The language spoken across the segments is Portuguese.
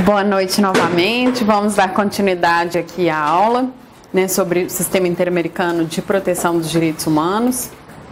Boa noite novamente. Vamos dar continuidade aqui à aula, né, sobre o Sistema Interamericano de Proteção dos Direitos Humanos.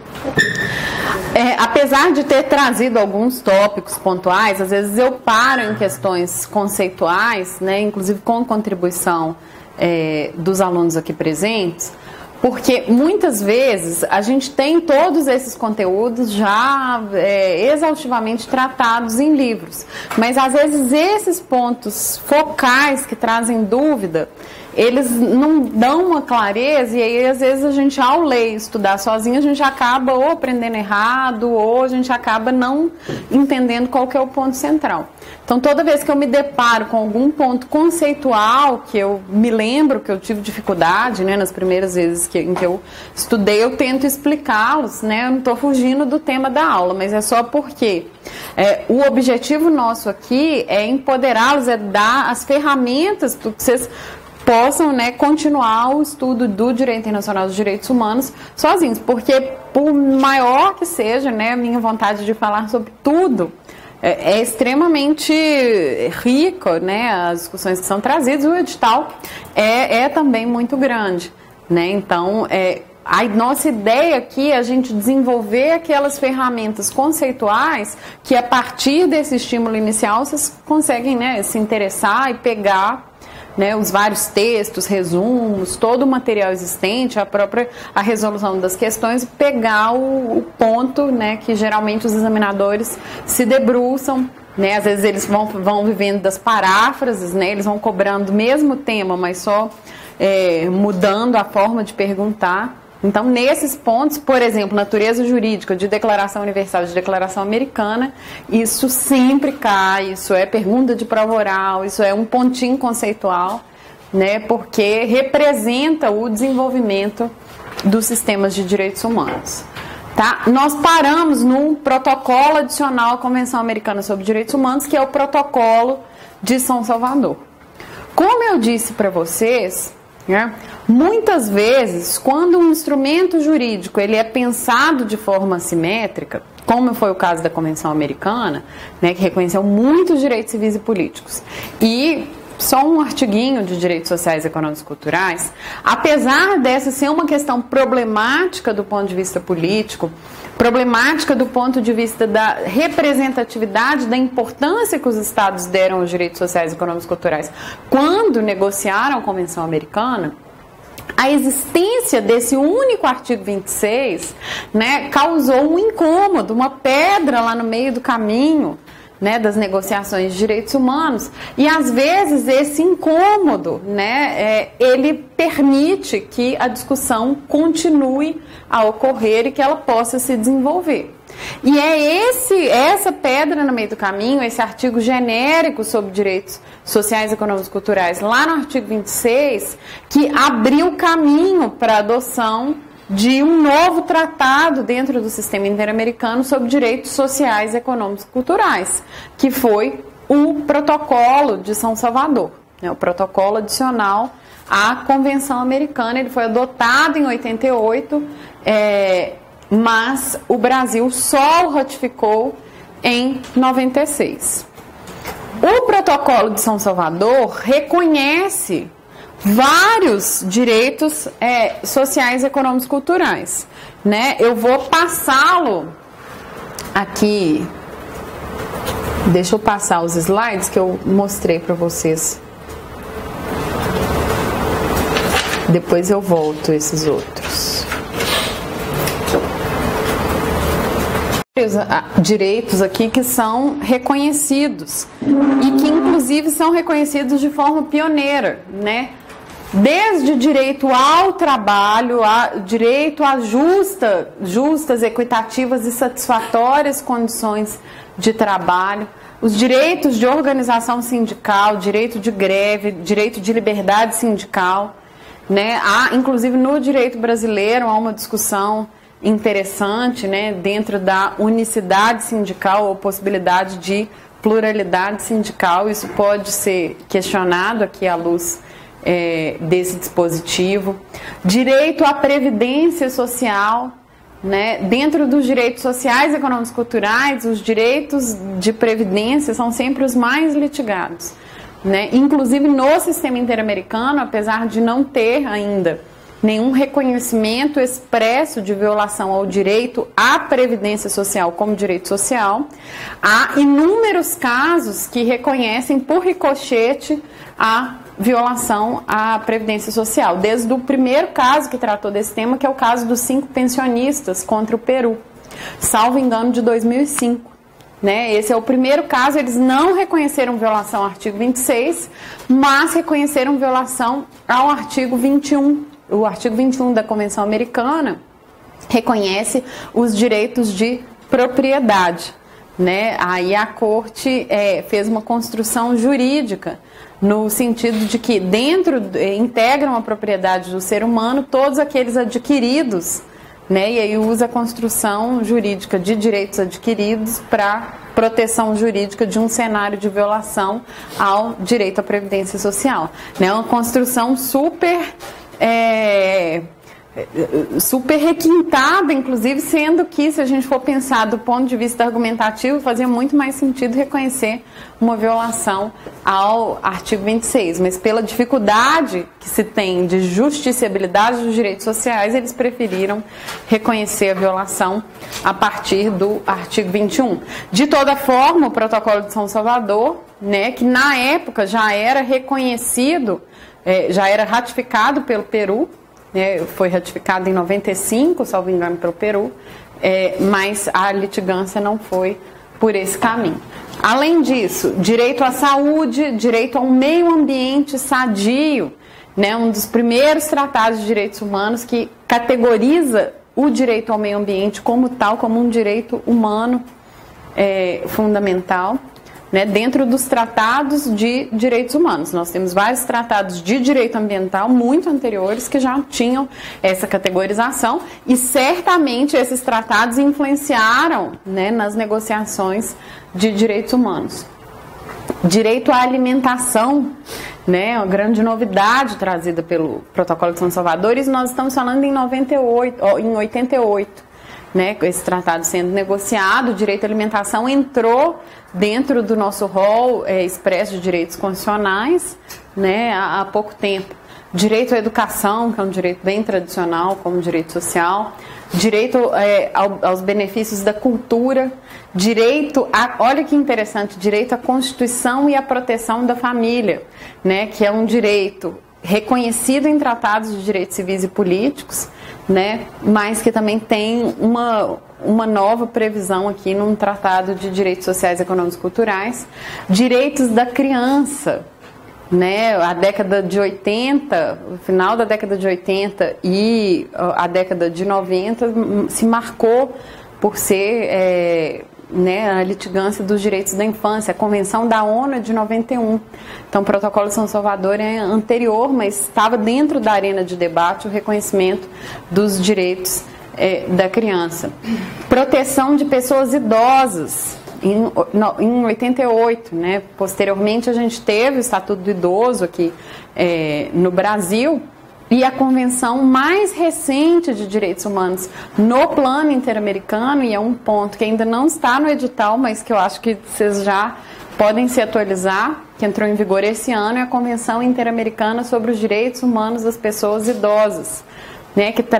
Apesar de ter trazido alguns tópicos pontuais, às vezes eu paro em questões conceituais, né, inclusive com contribuição dos alunos aqui presentes, porque muitas vezes a gente tem todos esses conteúdos já exaustivamente tratados em livros, mas às vezes esses pontos focais que trazem dúvida, eles não dão uma clareza, e aí às vezes a gente, ao ler e estudar sozinho, a gente acaba ou aprendendo errado, ou a gente acaba não entendendo qual que é o ponto central. Então, toda vez que eu me deparo com algum ponto conceitual, que eu me lembro que eu tive dificuldade, né, nas primeiras vezes em que eu estudei, eu tento explicá-los, né, eu não estou fugindo do tema da aula, mas é só porque o objetivo nosso aqui é empoderá-los, é dar as ferramentas para que vocês possam, né, continuar o estudo do direito internacional dos direitos humanos sozinhos, porque por maior que seja, né, a minha vontade de falar sobre tudo, é extremamente rico, né, as discussões que são trazidas, o edital é também muito grande, né, então a nossa ideia aqui é a gente desenvolver aquelas ferramentas conceituais que a partir desse estímulo inicial vocês conseguem, né, se interessar e pegar, né, os vários textos, resumos, todo o material existente, a resolução das questões, pegar o ponto, né, que geralmente os examinadores se debruçam, né, às vezes eles vão vivendo das paráfrases, né, eles vão cobrando o mesmo tema, mas só mudando a forma de perguntar. Então, nesses pontos, por exemplo, natureza jurídica de Declaração Universal, de Declaração Americana, isso sempre cai, isso é pergunta de prova oral, isso é um pontinho conceitual, né, porque representa o desenvolvimento dos sistemas de direitos humanos. Tá? Nós paramos num protocolo adicional à Convenção Americana sobre Direitos Humanos, que é o Protocolo de São Salvador. Como eu disse para vocês, né, muitas vezes, quando um instrumento jurídico ele é pensado de forma assimétrica, como foi o caso da Convenção Americana, né, que reconheceu muitos direitos civis e políticos, e só um artiguinho de direitos sociais, econômicos e culturais, apesar dessa ser uma questão problemática do ponto de vista político, problemática do ponto de vista da representatividade, da importância que os estados deram aos direitos sociais, econômicos e culturais quando negociaram a Convenção Americana, a existência desse único artigo 26, né, causou um incômodo, uma pedra lá no meio do caminho, né, das negociações de direitos humanos, e às vezes esse incômodo, né, ele permite que a discussão continue a ocorrer e que ela possa se desenvolver. E essa pedra no meio do caminho, esse artigo genérico sobre direitos sociais, econômicos e culturais, lá no artigo 26, que abriu caminho para a adoção de um novo tratado dentro do sistema interamericano sobre direitos sociais, econômicos e culturais, que foi o Protocolo de São Salvador, né, o protocolo adicional à Convenção Americana. Ele foi adotado em 88, mas o Brasil só o ratificou em 96. O Protocolo de São Salvador reconhece vários direitos sociais, econômicos e culturais, né? Eu vou passá-lo aqui. Deixa eu passar os slides que eu mostrei para vocês. Depois eu volto esses outros. Direitos aqui que são reconhecidos e que inclusive são reconhecidos de forma pioneira, né? Desde direito ao trabalho, direito a justas, equitativas e satisfatórias condições de trabalho, os direitos de organização sindical, direito de greve, direito de liberdade sindical, né? Inclusive no direito brasileiro há uma discussão interessante, né, dentro da unicidade sindical ou possibilidade de pluralidade sindical. Isso pode ser questionado aqui à luz desse dispositivo. Direito à previdência social, né? Dentro dos direitos sociais, econômicos e culturais, os direitos de previdência são sempre os mais litigados, né? Inclusive no sistema interamericano, apesar de não ter ainda nenhum reconhecimento expresso de violação ao direito à previdência social como direito social, há inúmeros casos que reconhecem por ricochete a violação à previdência social. Desde o primeiro caso que tratou desse tema, que é o caso dos 5 pensionistas contra o Peru, salvo engano, de 2005. Né? Esse é o primeiro caso, eles não reconheceram violação ao artigo 26, mas reconheceram violação ao artigo 21. O artigo 21 da Convenção Americana reconhece os direitos de propriedade, né? Aí a Corte fez uma construção jurídica no sentido de que integram a propriedade do ser humano todos aqueles adquiridos, né? E aí usa a construção jurídica de direitos adquiridos para proteção jurídica de um cenário de violação ao direito à previdência social, né? Uma construção super requintada, inclusive, sendo que, se a gente for pensar do ponto de vista argumentativo, fazia muito mais sentido reconhecer uma violação ao artigo 26, mas pela dificuldade que se tem de justiciabilidade dos direitos sociais, eles preferiram reconhecer a violação a partir do artigo 21. De toda forma, o Protocolo de São Salvador, né, que na época já era reconhecido, já era ratificado pelo Peru, foi ratificado em 95, salvo engano, pelo Peru, mas a litigância não foi por esse caminho. Além disso, direito à saúde, direito a um meio ambiente sadio, né, um dos primeiros tratados de direitos humanos que categoriza o direito ao meio ambiente como tal, como um direito humano fundamental. Né, dentro dos tratados de direitos humanos. Nós temos vários tratados de direito ambiental muito anteriores que já tinham essa categorização e certamente esses tratados influenciaram, né, nas negociações de direitos humanos. Direito à alimentação, né, uma grande novidade trazida pelo Protocolo de São Salvador, e nós estamos falando em 88. Né, com esse tratado sendo negociado, o direito à alimentação entrou dentro do nosso rol expresso de direitos constitucionais, né, há pouco tempo. Direito à educação, que é um direito bem tradicional como direito social, direito aos benefícios da cultura, direito olha que interessante, direito à Constituição e à proteção da família, né, que é um direito reconhecido em tratados de direitos civis e políticos, né, mas que também tem uma nova previsão aqui num tratado de direitos sociais, econômicos e culturais. Direitos da criança, né, a década de 80, o final da década de 80 e a década de 90 se marcou por ser né, a litigância dos direitos da infância. A Convenção da ONU é de 91. Então, o Protocolo de São Salvador é anterior, mas estava dentro da arena de debate o reconhecimento dos direitos da criança. Proteção de pessoas idosas, em 88. Né? Posteriormente, a gente teve o Estatuto do Idoso aqui no Brasil, e a convenção mais recente de direitos humanos no plano interamericano, e é um ponto que ainda não está no edital, mas que eu acho que vocês já podem se atualizar, que entrou em vigor esse ano, é a Convenção Interamericana sobre os Direitos Humanos das Pessoas Idosas, né, que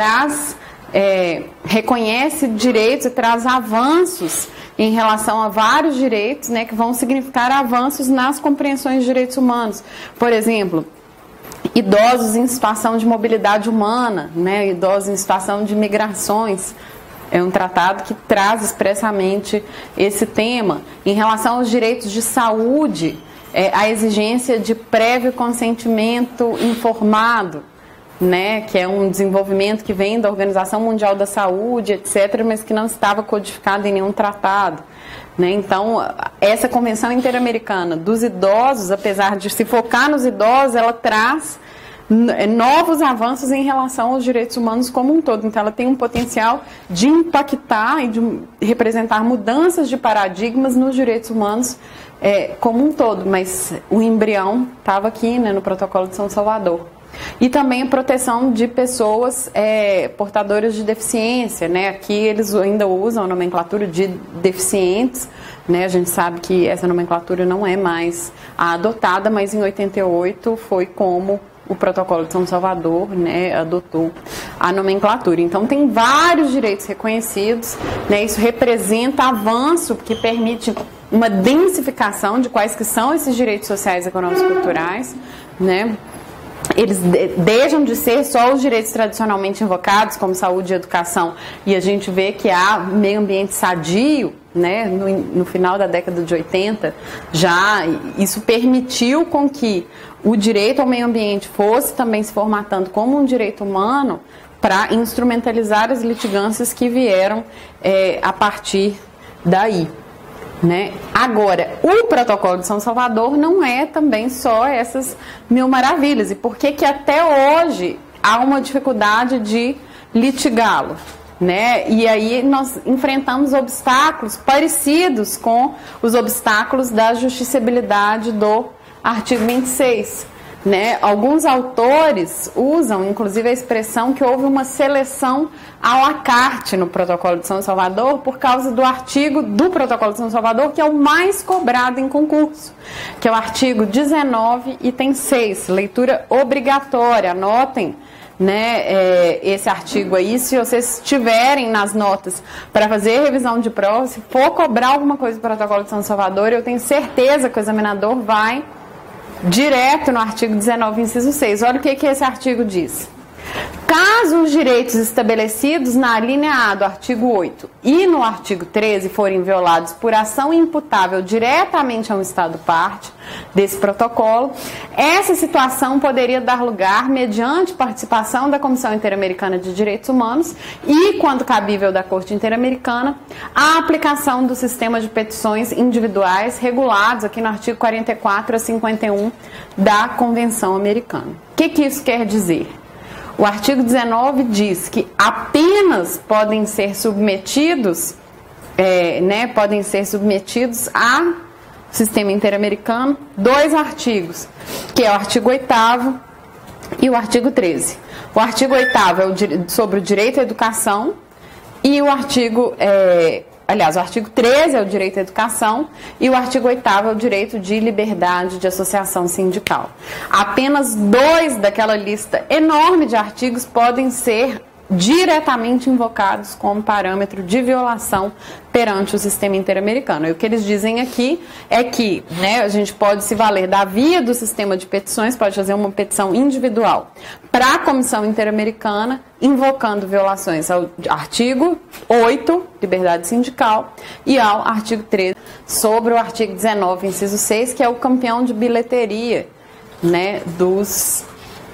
reconhece direitos e traz avanços em relação a vários direitos, né, que vão significar avanços nas compreensões de direitos humanos. Por exemplo, idosos em situação de mobilidade humana, né, idosos em situação de migrações. É um tratado que traz expressamente esse tema. Em relação aos direitos de saúde, a exigência de prévio consentimento informado, né, que é um desenvolvimento que vem da Organização Mundial da Saúde, etc., mas que não estava codificado em nenhum tratado. Né? Então, essa Convenção Interamericana dos Idosos, apesar de se focar nos idosos, ela traz novos avanços em relação aos direitos humanos como um todo. Então, ela tem um potencial de impactar e de representar mudanças de paradigmas nos direitos humanos como um todo. Mas o embrião estava aqui, né, no Protocolo de São Salvador. E também a proteção de pessoas portadoras de deficiência, né? Aqui eles ainda usam a nomenclatura de deficientes, né? A gente sabe que essa nomenclatura não é mais a adotada, mas em 88 foi como o Protocolo de São Salvador, né, adotou a nomenclatura. Então, tem vários direitos reconhecidos, né? Isso representa avanço, que permite uma densificação de quais que são esses direitos sociais, econômicos e culturais, né? Eles deixam de ser só os direitos tradicionalmente invocados, como saúde e educação, e a gente vê que há meio ambiente sadio, né? No final da década de 80, já isso permitiu com que o direito ao meio ambiente fosse também se formatando como um direito humano para instrumentalizar as litigâncias que vieram a partir daí. Né? Agora, o Protocolo de São Salvador não é também só essas mil maravilhas. E por que que até hoje há uma dificuldade de litigá-lo? Né? E aí nós enfrentamos obstáculos parecidos com os obstáculos da justiciabilidade do artigo 26. Né? Alguns autores usam, inclusive, a expressão que houve uma seleção à la carte no Protocolo de São Salvador por causa do artigo do Protocolo de São Salvador, que é o mais cobrado em concurso, que é o artigo 19, item 6, leitura obrigatória. Anotem, né, esse artigo aí, se vocês tiverem nas notas para fazer revisão de prova, se for cobrar alguma coisa do Protocolo de São Salvador, eu tenho certeza que o examinador vai direto no artigo 19, inciso 6. Olha o que esse artigo diz. Caso os direitos estabelecidos na linha A do artigo 8 e no artigo 13 forem violados por ação imputável diretamente a um Estado parte desse protocolo, essa situação poderia dar lugar, mediante participação da Comissão Interamericana de Direitos Humanos e, quando cabível da Corte Interamericana, à aplicação do sistema de petições individuais regulados aqui no artigo 44 a 51 da Convenção Americana. O que isso quer dizer? O artigo 19 diz que apenas podem ser submetidos, a sistema interamericano dois artigos, que é o artigo 8º e o artigo 13. O artigo 8º é sobre o direito à educação e o artigo 13 é o direito à educação e o artigo 8º é o direito de liberdade de associação sindical. Apenas 2 daquela lista enorme de artigos podem ser diretamente invocados como parâmetro de violação perante o sistema interamericano. E o que eles dizem aqui é que, né, a gente pode se valer da via do sistema de petições, pode fazer uma petição individual para a Comissão Interamericana, invocando violações ao artigo 8, liberdade sindical, e ao artigo 13, sobre o artigo 19, inciso 6, que é o campeão de bilheteria, né, dos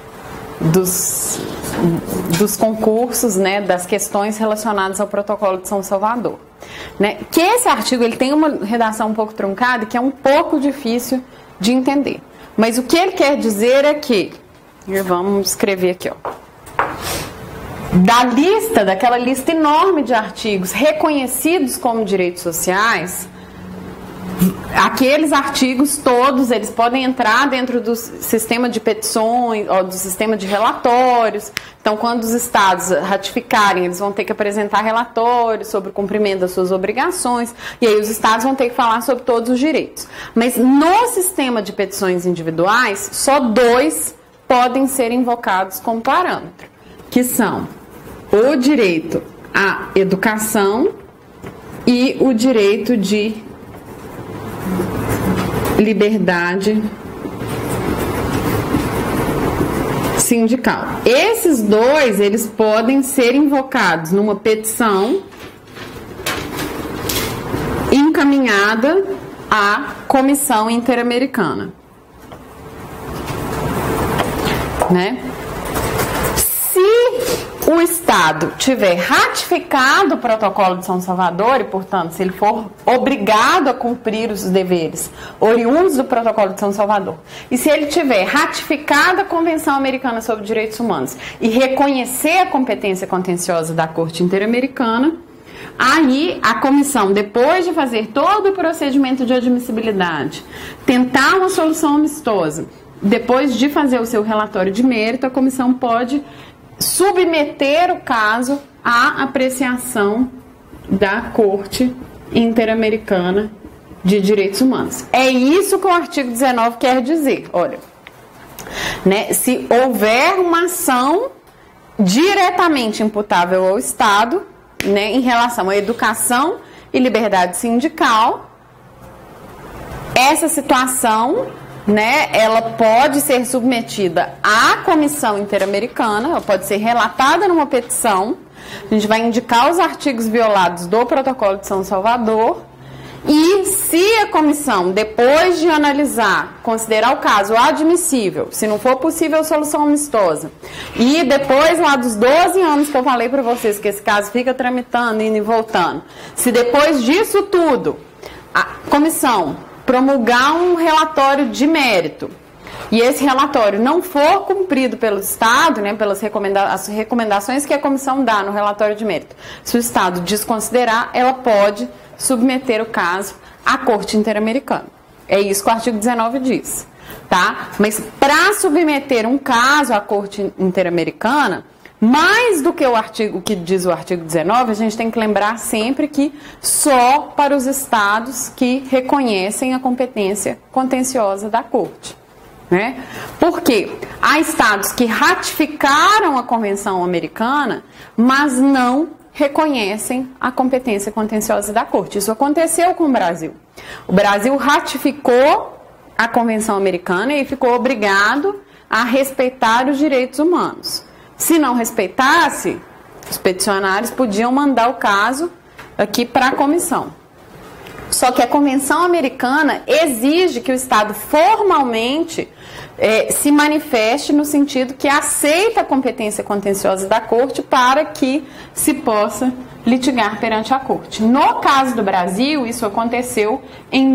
concursos, né, das questões relacionadas ao Protocolo de São Salvador. Né? Que esse artigo ele tem uma redação um pouco truncada, que é um pouco difícil de entender. Mas o que ele quer dizer é que, vamos escrever aqui, ó, daquela lista enorme de artigos reconhecidos como direitos sociais, aqueles artigos todos, eles podem entrar dentro do sistema de petições, ou do sistema de relatórios. Então, quando os estados ratificarem, eles vão ter que apresentar relatórios sobre o cumprimento das suas obrigações, e aí os estados vão ter que falar sobre todos os direitos. Mas no sistema de petições individuais, só 2 podem ser invocados como parâmetro, que são o direito à educação e o direito de liberdade sindical. Esses 2, eles podem ser invocados numa petição encaminhada à Comissão Interamericana, né? Se o Estado tiver ratificado o Protocolo de São Salvador e, portanto, se ele for obrigado a cumprir os deveres oriundos do Protocolo de São Salvador, e se ele tiver ratificado a Convenção Americana sobre Direitos Humanos e reconhecer a competência contenciosa da Corte Interamericana, aí a comissão, depois de fazer todo o procedimento de admissibilidade, tentar uma solução amistosa, depois de fazer o seu relatório de mérito, a comissão pode submeter o caso à apreciação da Corte Interamericana de direitos humanos. É isso que o artigo 19 quer dizer. Olha, né, se houver uma ação diretamente imputável ao Estado, né, em relação à educação e liberdade sindical, essa situação, né, ela pode ser submetida à Comissão Interamericana, ela pode ser relatada numa petição. A gente vai indicar os artigos violados do Protocolo de São Salvador e, se a comissão, depois de analisar, considerar o caso admissível, se não for possível solução amistosa, e depois lá dos 12 anos que eu falei para vocês que esse caso fica tramitando, indo e voltando, se depois disso tudo a comissão promulgar um relatório de mérito e esse relatório não for cumprido pelo Estado, né, pelas recomendações que a comissão dá no relatório de mérito, se o Estado desconsiderar, ela pode submeter o caso à Corte Interamericana. É isso que o artigo 19 diz, tá? Mas para submeter um caso à Corte Interamericana, mais do que o artigo que diz o artigo 19, a gente tem que lembrar sempre que só para os estados que reconhecem a competência contenciosa da Corte, né? Porque há estados que ratificaram a Convenção Americana, mas não reconhecem a competência contenciosa da Corte. Isso aconteceu com o Brasil. O Brasil ratificou a Convenção Americana e ficou obrigado a respeitar os direitos humanos. Se não respeitasse, os peticionários podiam mandar o caso aqui para a comissão. Só que a Convenção Americana exige que o Estado formalmente se manifeste no sentido que aceita a competência contenciosa da Corte para que se possa litigar perante a Corte. No caso do Brasil, isso aconteceu em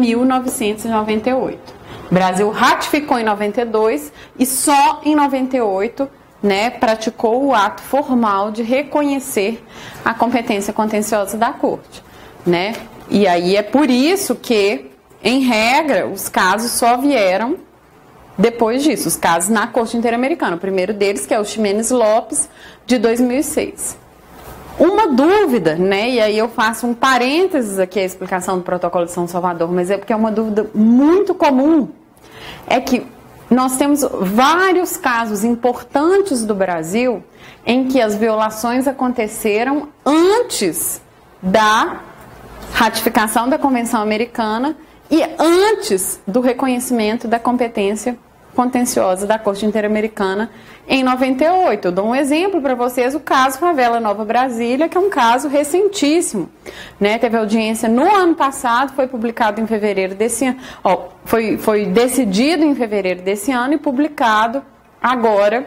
1998. O Brasil ratificou em 92 e só em 98, né, praticou o ato formal de reconhecer a competência contenciosa da Corte, né? E aí é por isso que, em regra, os casos só vieram depois disso, os casos na Corte Interamericana. O primeiro deles, que é o Ximenes Lopes, de 2006. Uma dúvida, né, e aí eu faço um parênteses aqui à explicação do Protocolo de São Salvador, mas é porque é uma dúvida muito comum, é que nós temos vários casos importantes do Brasil em que as violações aconteceram antes da ratificação da Convenção Americana e antes do reconhecimento da competência contenciosa da Corte Interamericana em 98. Eu dou um exemplo para vocês, o caso Favela Nova Brasília, que é um caso recentíssimo, né? Teve audiência no ano passado, foi publicado em fevereiro desse ano, foi decidido em fevereiro desse ano e publicado agora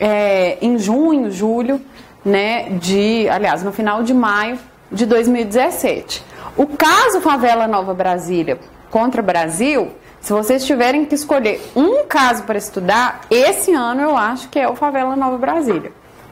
em junho, julho, né? Aliás, no final de maio de 2017. O caso Favela Nova Brasília contra Brasil, se vocês tiverem que escolher um caso para estudar, esse ano eu acho que é o Favela Nova Brasília.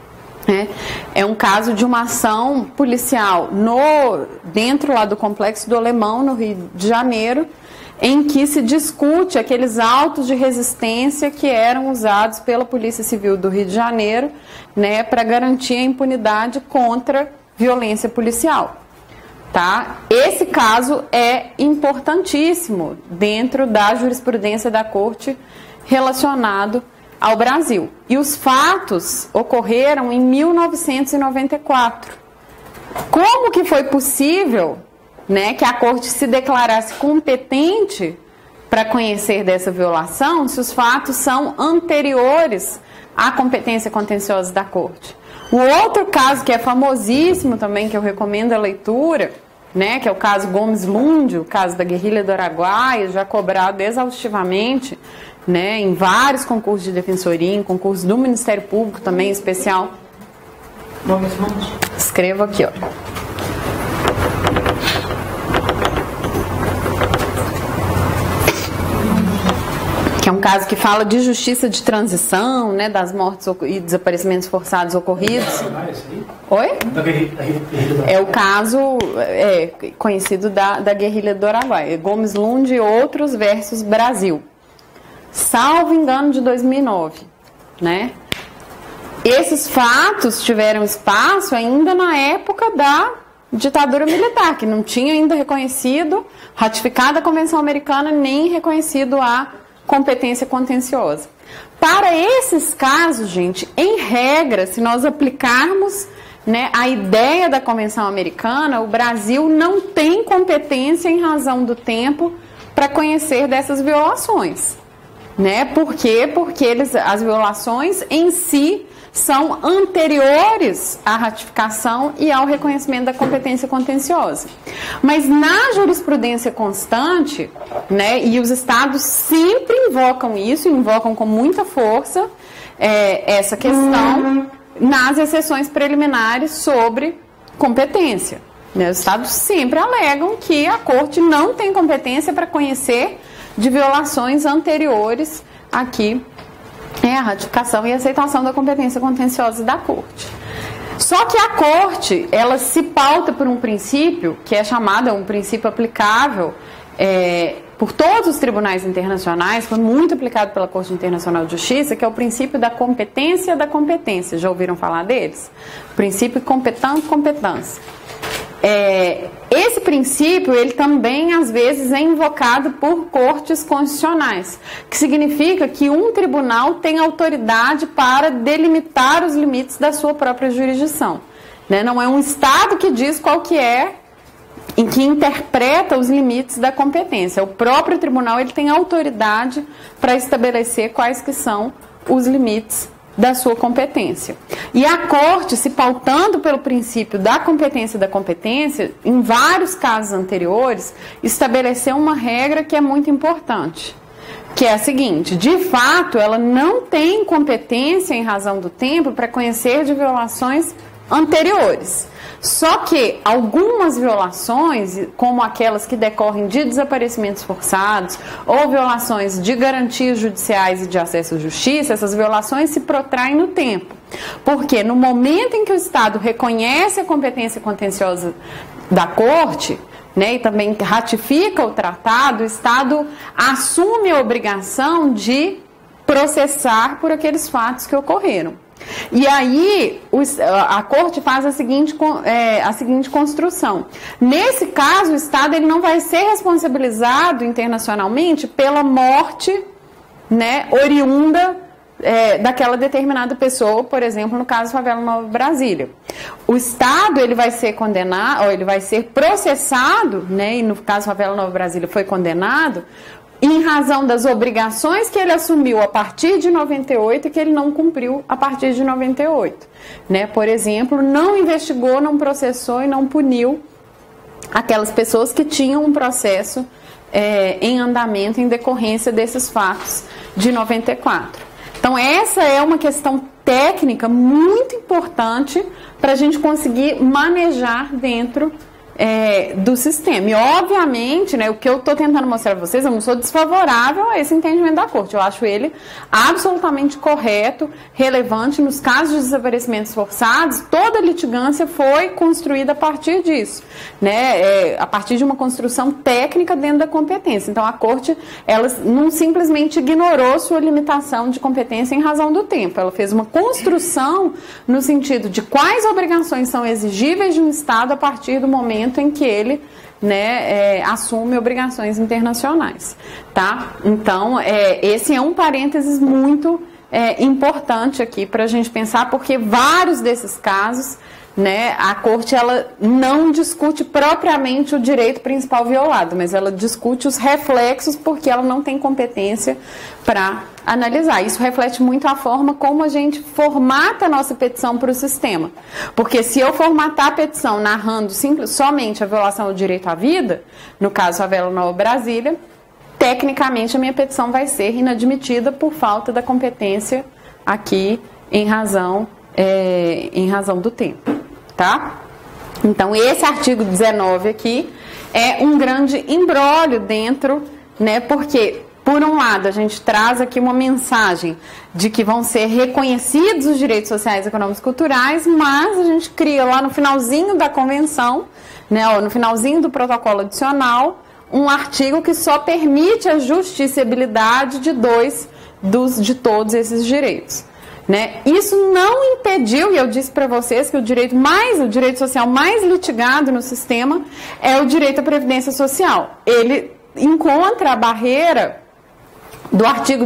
É um caso de uma ação policial dentro lá do Complexo do Alemão, no Rio de Janeiro, em que se discute aqueles autos de resistência que eram usados pela Polícia Civil do Rio de Janeiro, né, para garantir a impunidade contra violência policial. Tá? Esse caso é importantíssimo dentro da jurisprudência da Corte relacionado ao Brasil. E os fatos ocorreram em 1994. Como que foi possível, né, que a Corte se declarasse competente para conhecer dessa violação se os fatos são anteriores à competência contenciosa da Corte? O outro caso que é famosíssimo também, que eu recomendo a leitura, né, que é o caso Gomes Lund, o caso da guerrilha do Araguaia, já cobrado exaustivamente, né, em vários concursos de defensoria, em concursos do Ministério Público também, em especial. Escrevo aqui, ó. Que é um caso que fala de justiça de transição, né, das mortes e desaparecimentos forçados ocorridos. Oi? É o caso conhecido da guerrilha do Araguaia, Gomes Lund e outros versus Brasil. Salvo engano, de 2009, né? Esses fatos tiveram espaço ainda na época da ditadura militar, que não tinha ainda reconhecido, ratificado a Convenção Americana, nem reconhecido a competência contenciosa. Para esses casos, gente, em regra, se nós aplicarmos, né, a ideia da Convenção Americana, o Brasil não tem competência em razão do tempo para conhecer dessas violações. Né? Por quê? Porque as violações em si são anteriores à ratificação e ao reconhecimento da competência contenciosa. Mas na jurisprudência constante, né, e os estados sempre invocam isso, invocam com muita força essa questão nas exceções preliminares sobre competência. Né? Os estados sempre alegam que a Corte não tem competência para conhecer de violações anteriores aqui a ratificação e aceitação da competência contenciosa da Corte. Só que a Corte, ela se pauta por um princípio que é chamado um princípio aplicável por todos os tribunais internacionais, foi muito aplicado pela Corte Internacional de Justiça, que é o princípio da competência da competência. Já ouviram falar deles? Princípio competência. Esse princípio, ele também às vezes é invocado por cortes constitucionais, que significa que um tribunal tem autoridade para delimitar os limites da sua própria jurisdição. Né? Não é um Estado que diz qual que é, em que interpreta os limites da competência. O próprio tribunal, ele tem autoridade para estabelecer quais que são os limites da sua competência. E a Corte, se pautando pelo princípio da competência, em vários casos anteriores, estabeleceu uma regra que é muito importante, que é a seguinte: de fato, ela não tem competência em razão do tempo para conhecer de violações anteriores. Só que algumas violações, como aquelas que decorrem de desaparecimentos forçados ou violações de garantias judiciais e de acesso à justiça, essas violações se protraem no tempo. Porque no momento em que o Estado reconhece a competência contenciosa da Corte, né, e também ratifica o tratado, o Estado assume a obrigação de processar por aqueles fatos que ocorreram. E aí a Corte faz a seguinte construção. Nesse caso, o Estado ele não vai ser responsabilizado internacionalmente pela morte, né, oriunda daquela determinada pessoa, por exemplo, no caso Favela Nova Brasília. O Estado ele vai ser condenado, ou ele vai ser processado, né, e no caso Favela Nova Brasília foi condenado, em razão das obrigações que ele assumiu a partir de 98 e que ele não cumpriu a partir de 98. Né? Por exemplo, não investigou, não processou e não puniu aquelas pessoas que tinham um processo em andamento em decorrência desses fatos de 94. Então, essa é uma questão técnica muito importante para a gente conseguir manejar dentro do sistema. E obviamente, né, o que eu estou tentando mostrar para vocês, eu não sou desfavorável a esse entendimento da Corte. Eu acho ele absolutamente correto, relevante. Nos casos de desaparecimentos forçados, toda a litigância foi construída a partir disso, né, a partir de uma construção técnica dentro da competência. Então a Corte, ela não simplesmente ignorou sua limitação de competência em razão do tempo. Ela fez uma construção no sentido de quais obrigações são exigíveis de um Estado a partir do momento em que ele, né, assume obrigações internacionais, tá? Então, esse é um parênteses muito importante aqui para a gente pensar, porque vários desses casos, né, a Corte ela não discute propriamente o direito principal violado, mas ela discute os reflexos, porque ela não tem competência para analisar. Isso reflete muito a forma como a gente formata a nossa petição para o sistema. Porque se eu formatar a petição narrando somente a violação do direito à vida, no caso Favela Nova Brasília, tecnicamente a minha petição vai ser inadmitida por falta da competência aqui em razão do tempo, tá? Então esse artigo 19 aqui é um grande imbróglio dentro, né, porque por um lado, a gente traz aqui uma mensagem de que vão ser reconhecidos os direitos sociais, econômicos e culturais, mas a gente cria lá no finalzinho da convenção, né, ou no finalzinho do protocolo adicional, um artigo que só permite a justiciabilidade de todos esses direitos. né? Isso não impediu, e eu disse para vocês que o direito social mais litigado no sistema é o direito à previdência social. Ele encontra a barreira do artigo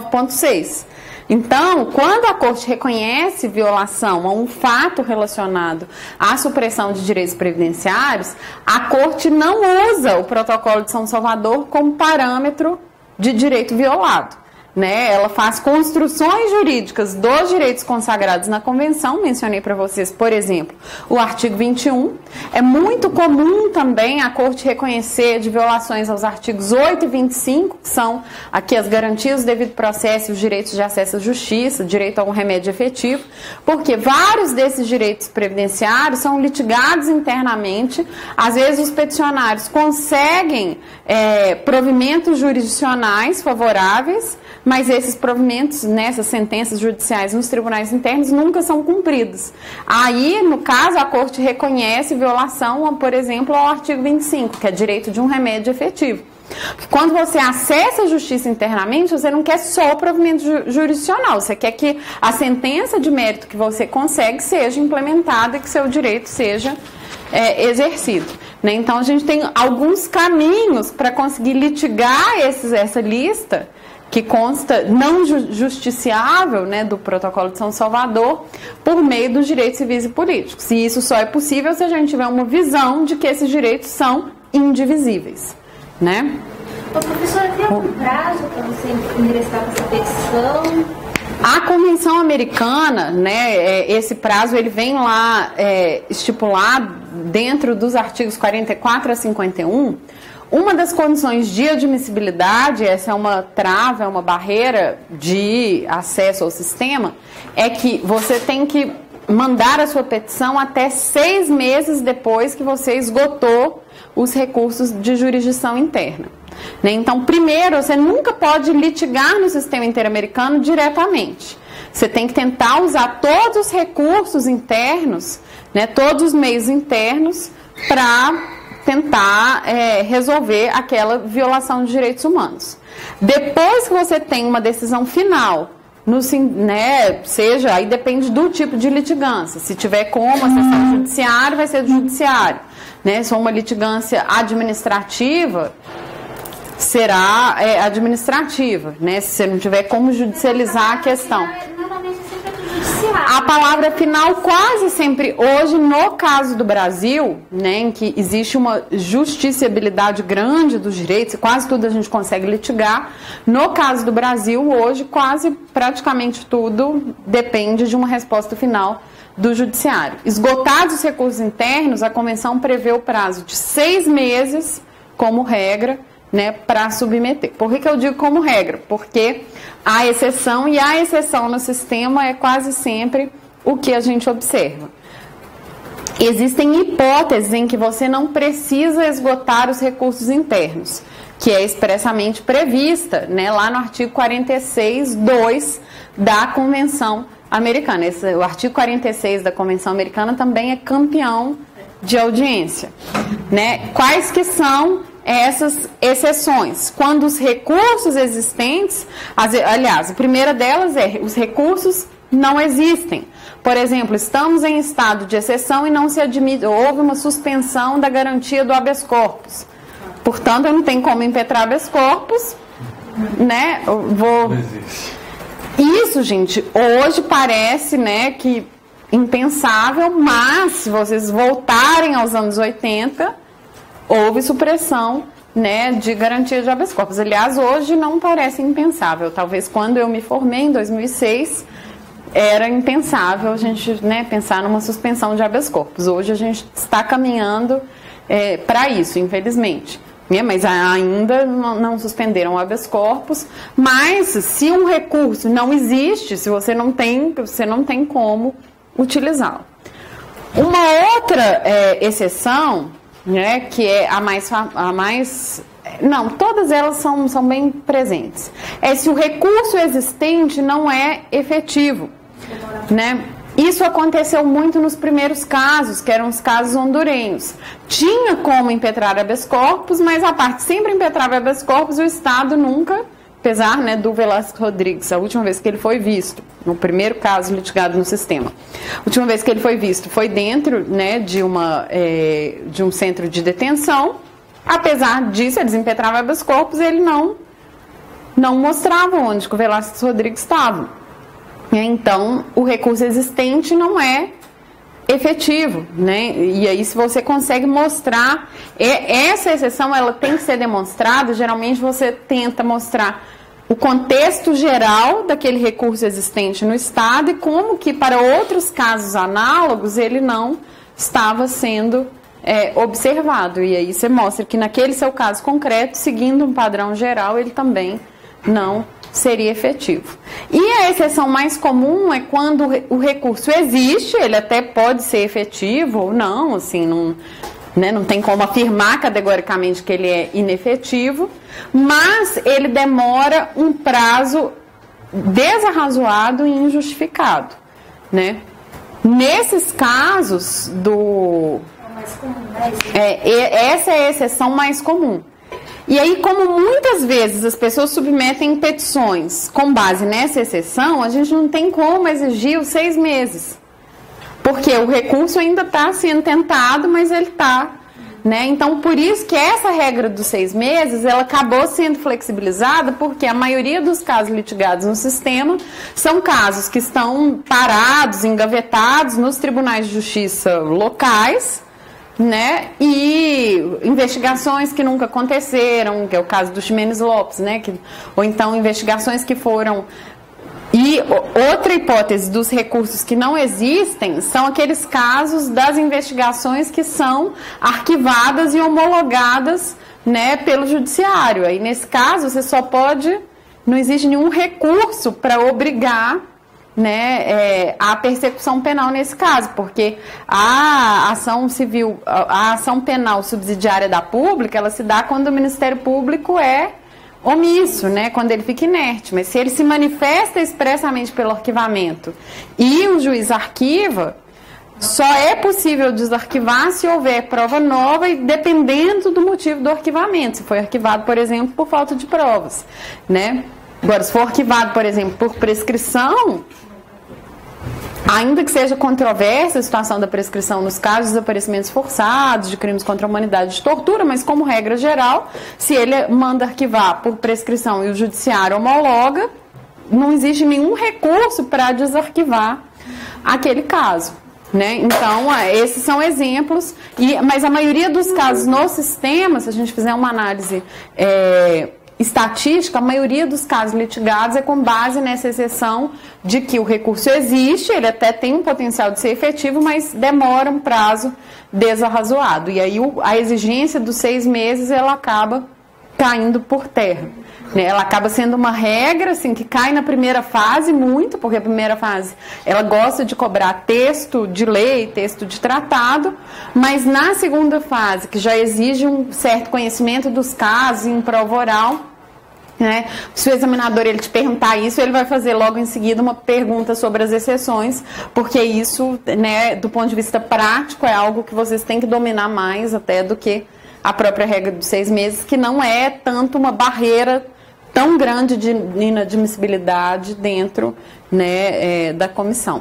19.6. Então, quando a Corte reconhece violação a um fato relacionado à supressão de direitos previdenciários, a Corte não usa o Protocolo de São Salvador como parâmetro de direito violado, né? Ela faz construções jurídicas dos direitos consagrados na Convenção. Mencionei para vocês, por exemplo, o artigo 21. É muito comum também a Corte reconhecer de violações aos artigos 8 e 25, que são aqui as garantias do devido processo e os direitos de acesso à justiça, direito a um remédio efetivo, porque vários desses direitos previdenciários são litigados internamente. Às vezes os peticionários conseguem provimentos jurisdicionais favoráveis, mas esses provimentos, nessas sentenças judiciais nos tribunais internos, nunca são cumpridos. Aí, no caso, a Corte reconhece violação, por exemplo, ao artigo 25, que é direito de um remédio efetivo. Quando você acessa a justiça internamente, você não quer só o provimento jurisdicional, você quer que a sentença de mérito que você consegue seja implementada e que seu direito seja exercido, né? Então, a gente tem alguns caminhos para conseguir litigar essa lista que consta não justiciável, né, do Protocolo de São Salvador, por meio dos direitos civis e políticos. E isso só é possível se a gente tiver uma visão de que esses direitos são indivisíveis, né? Ô, professora, tem algum prazo para você ingressar com essa petição? A Convenção Americana, né, esse prazo ele vem lá estipulado dentro dos artigos 44 a 51. Uma das condições de admissibilidade, essa é uma trava, é uma barreira de acesso ao sistema, é que você tem que mandar a sua petição até 6 meses depois que você esgotou os recursos de jurisdição interna, né? Então, primeiro, você nunca pode litigar no sistema interamericano diretamente. Você tem que tentar usar todos os recursos internos, né, todos os meios internos, para tentar resolver aquela violação de direitos humanos. Depois que você tem uma decisão final, seja, aí depende do tipo de litigância. Se tiver como acessar o judiciário, vai ser do judiciário, né? Se for uma litigância administrativa, será administrativa, né? Se você não tiver como judicializar a questão. A palavra final quase sempre, hoje, no caso do Brasil, né, em que existe uma justiciabilidade grande dos direitos, e quase tudo a gente consegue litigar, no caso do Brasil, hoje, praticamente tudo depende de uma resposta final do judiciário. Esgotados os recursos internos, a Convenção prevê o prazo de 6 meses como regra, né, para submeter. Por que eu digo como regra? Porque há exceção, e a exceção no sistema é quase sempre o que a gente observa. Existem hipóteses em que você não precisa esgotar os recursos internos, que é expressamente prevista, né, lá no artigo 46.2 da Convenção Americana. O artigo 46 da Convenção Americana também é campeão de audiência, né? Quais que são essas exceções? Quando os recursos existentes, aliás, a primeira delas é os recursos não existem. Por exemplo, estamos em estado de exceção e não se admite, houve uma suspensão da garantia do habeas corpus. Portanto, eu não tenho como impetrar habeas corpus, né? Não existe. Isso, gente, hoje parece, né, que impensável, mas se vocês voltarem aos anos 80, houve supressão, né, de garantia de habeas corpus. Aliás, hoje não parece impensável. Talvez quando eu me formei, em 2006, era impensável a gente, né, pensar numa suspensão de habeas corpus. Hoje a gente está caminhando para isso, infelizmente. Mas ainda não suspenderam o habeas corpus. Mas se um recurso não existe, se você não tem como utilizá-lo. Uma outra exceção, né, que é a mais não, todas elas são bem presentes, é se o recurso existente não é efetivo, né? Isso aconteceu muito nos primeiros casos, que eram os casos hondurenhos. Tinha como impetrar habeas corpus, mas a parte sempre impetrava habeas corpus e o Estado nunca apesar, né, do Velasco Rodrigues, a última vez que ele foi visto, no primeiro caso litigado no sistema, a última vez que ele foi visto foi dentro, né, de um centro de detenção. Apesar disso, eles impetravam habeas corpus, ele não mostrava onde que o Velasco Rodrigues estava. Então, o recurso existente não é efetivo, né? E aí, se você consegue mostrar, essa exceção, ela tem que ser demonstrada. Geralmente você tenta mostrar o contexto geral daquele recurso existente no Estado e como que para outros casos análogos ele não estava sendo observado. E aí você mostra que naquele seu caso concreto, seguindo um padrão geral, ele também não seria efetivo. E a exceção mais comum é quando o recurso existe, ele até pode ser efetivo ou não, assim, não tem como afirmar categoricamente que ele é inefetivo, mas ele demora um prazo desarrazoado e injustificado, né? Nesses casos essa é a exceção mais comum. E aí, como muitas vezes as pessoas submetem petições com base nessa exceção, a gente não tem como exigir os 6 meses. Porque o recurso ainda está sendo tentado, mas ele está, né? Então, por isso que essa regra dos 6 meses, ela acabou sendo flexibilizada, porque a maioria dos casos litigados no sistema são casos que estão parados, engavetados nos tribunais de justiça locais, né? E investigações que nunca aconteceram, que é o caso do Ximenes Lopes, né? Ou então investigações que foram... E outra hipótese dos recursos que não existem são aqueles casos das investigações que são arquivadas e homologadas, né, pelo judiciário. Aí, nesse caso, você só pode... Não existe nenhum recurso para obrigar, né, a persecução penal nesse caso, porque a ação civil, a ação penal subsidiária da pública, ela se dá quando o Ministério Público é omisso, né, quando ele fica inerte. Mas se ele se manifesta expressamente pelo arquivamento e o juiz arquiva, só é possível desarquivar se houver prova nova e dependendo do motivo do arquivamento. Se foi arquivado, por exemplo, por falta de provas, né? Agora, se for arquivado, por exemplo, por prescrição, ainda que seja controversa a situação da prescrição nos casos de desaparecimentos forçados, de crimes contra a humanidade, de tortura, mas como regra geral, se ele manda arquivar por prescrição e o judiciário homologa, não existe nenhum recurso para desarquivar aquele caso, né? Então, esses são exemplos, mas a maioria dos casos no sistema, se a gente fizer uma análise estatística, a maioria dos casos litigados é com base nessa exceção de que o recurso existe, ele até tem um potencial de ser efetivo, mas demora um prazo desarrazoado. E aí a exigência dos 6 meses, ela acaba caindo por terra, né? Ela acaba sendo uma regra, assim, que cai na primeira fase muito, porque a primeira fase ela gosta de cobrar texto de lei, texto de tratado, mas na segunda fase, que já exige um certo conhecimento dos casos em prova oral, né? Se o examinador ele te perguntar isso, ele vai fazer logo em seguida uma pergunta sobre as exceções, porque isso, né, do ponto de vista prático, é algo que vocês têm que dominar mais até do que a própria regra dos 6 meses, que não é tanto uma barreira tão grande de inadmissibilidade dentro, né, da comissão.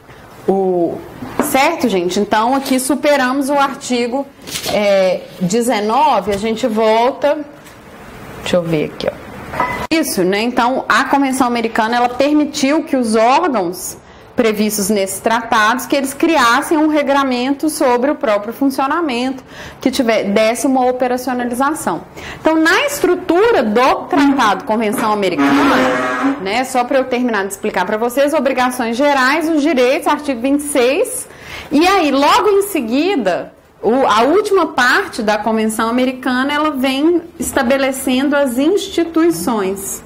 Certo, gente? Então, aqui superamos o artigo 19, a gente volta... Deixa eu ver aqui, ó. Isso, né? Então, a Convenção Americana, ela permitiu que os órgãos previstos nesses tratados, que eles criassem um regramento sobre o próprio funcionamento, que desse uma operacionalização. Então, na estrutura do Tratado Convenção Americana, né, só para eu terminar de explicar para vocês, obrigações gerais, os direitos, artigo 26, e aí, logo em seguida, a última parte da Convenção Americana, ela vem estabelecendo as instituições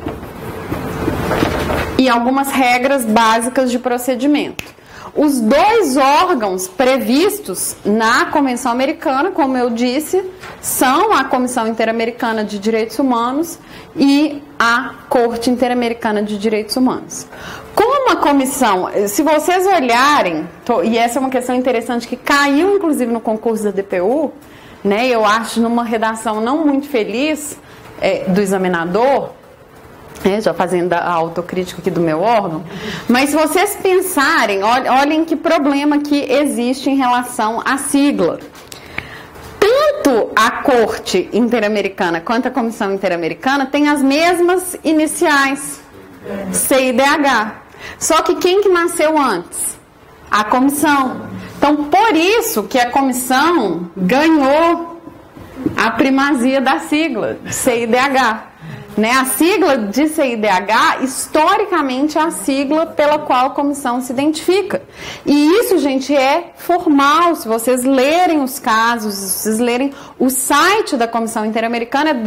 e algumas regras básicas de procedimento. Os 2 órgãos previstos na Convenção Americana, como eu disse, são a Comissão Interamericana de Direitos Humanos e a Corte Interamericana de Direitos Humanos. Como a comissão, se vocês olharem, e essa é uma questão interessante que caiu inclusive no concurso da DPU, né, eu acho numa redação não muito feliz do examinador, Já fazendo a autocrítica aqui do meu órgão, mas se vocês pensarem, olhem que problema que existe em relação à sigla. Tanto a Corte Interamericana quanto a Comissão Interamericana têm as mesmas iniciais, CIDH. Só que quem que nasceu antes? A comissão. Então, por isso que a comissão ganhou a primazia da sigla, CIDH. A sigla de CIDH, historicamente, é a sigla pela qual a comissão se identifica. E isso, gente, é formal. Se vocês lerem os casos, se vocês lerem o site da Comissão Interamericana, é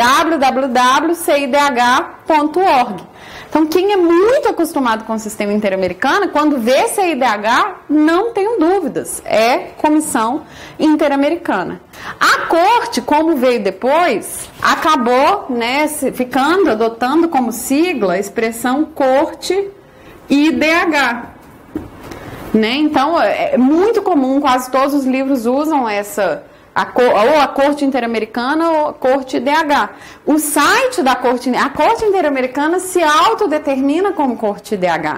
www.cidh.org. Então, quem é muito acostumado com o sistema interamericano, quando vê CIDH, não tenho dúvidas, é Comissão Interamericana. A Corte, como veio depois, acabou adotando como sigla a expressão Corte IDH. Então, é muito comum, quase todos os livros usam ou a Corte Interamericana ou a Corte IDH. O site da Corte Interamericana se autodetermina como Corte IDH,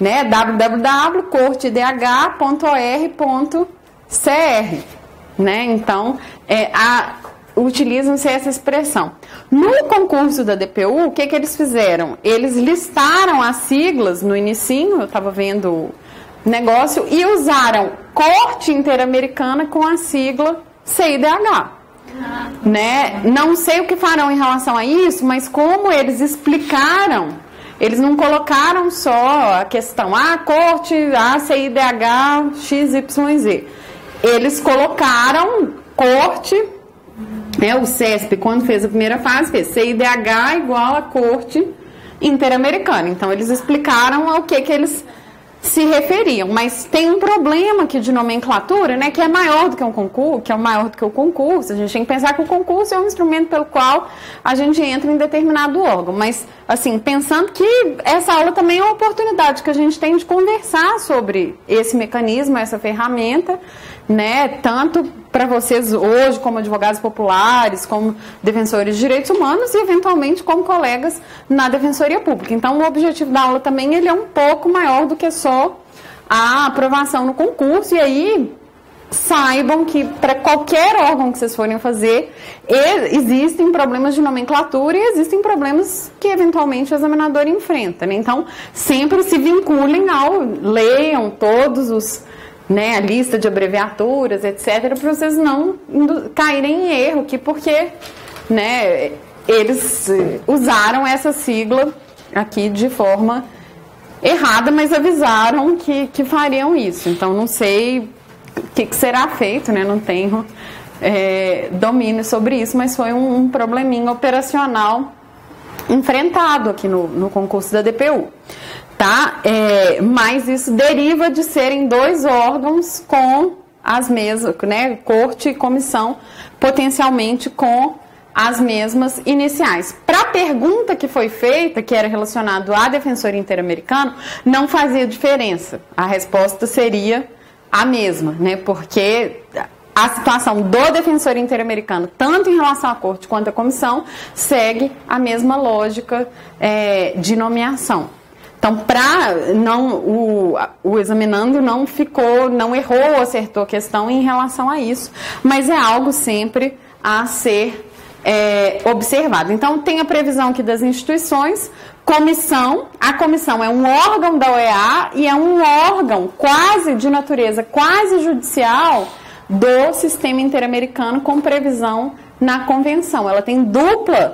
www.corteidh.or.cr, Então, utilizam-se essa expressão. No concurso da DPU, o que eles fizeram? Eles listaram as siglas no inicinho, eu estava vendo o negócio, e usaram Corte Interamericana com a sigla CIDH. Não sei o que farão em relação a isso, mas como eles explicaram, eles não colocaram só a questão Corte, CIDH, XYZ. Eles colocaram Corte, o CESP, quando fez a primeira fase, fez CIDH igual a Corte Interamericana. Então, eles explicaram ao que eles se referiam, mas tem um problema aqui de nomenclatura, que é maior do que um concurso, A gente tem que pensar que o concurso é um instrumento pelo qual a gente entra em determinado órgão. Mas, assim, pensando que essa aula também é uma oportunidade que a gente tem de conversar sobre esse mecanismo, essa ferramenta, tanto para vocês hoje como advogados populares, como defensores de direitos humanos e eventualmente como colegas na Defensoria Pública. Então, o objetivo da aula também ele é um pouco maior do que só a aprovação no concurso. E aí, saibam que para qualquer órgão que vocês forem fazer, existem problemas de nomenclatura e existem problemas que eventualmente o examinador enfrenta. Então, sempre se vinculem leiam todos os a lista de abreviaturas, etc., para vocês não caírem em erro, porque eles usaram essa sigla aqui de forma errada, mas avisaram que fariam isso. Então, não sei o que será feito, não tenho domínio sobre isso, mas foi um probleminha operacional enfrentado aqui no concurso da DPU. Mas isso deriva de serem dois órgãos com as mesmas, Corte e Comissão, potencialmente com as mesmas iniciais. Para a pergunta que foi feita, que era relacionada à Defensoria Interamericana, não fazia diferença. A resposta seria a mesma, porque a situação do defensor interamericano, tanto em relação à Corte quanto à Comissão, segue a mesma lógica de nomeação. Então, o examinando não errou ou acertou a questão em relação a isso, mas é algo sempre a ser observado. Então, tem a previsão aqui das instituições, a comissão é um órgão da OEA e é um órgão de natureza quase judicial do sistema interamericano com previsão na convenção. Ela tem dupla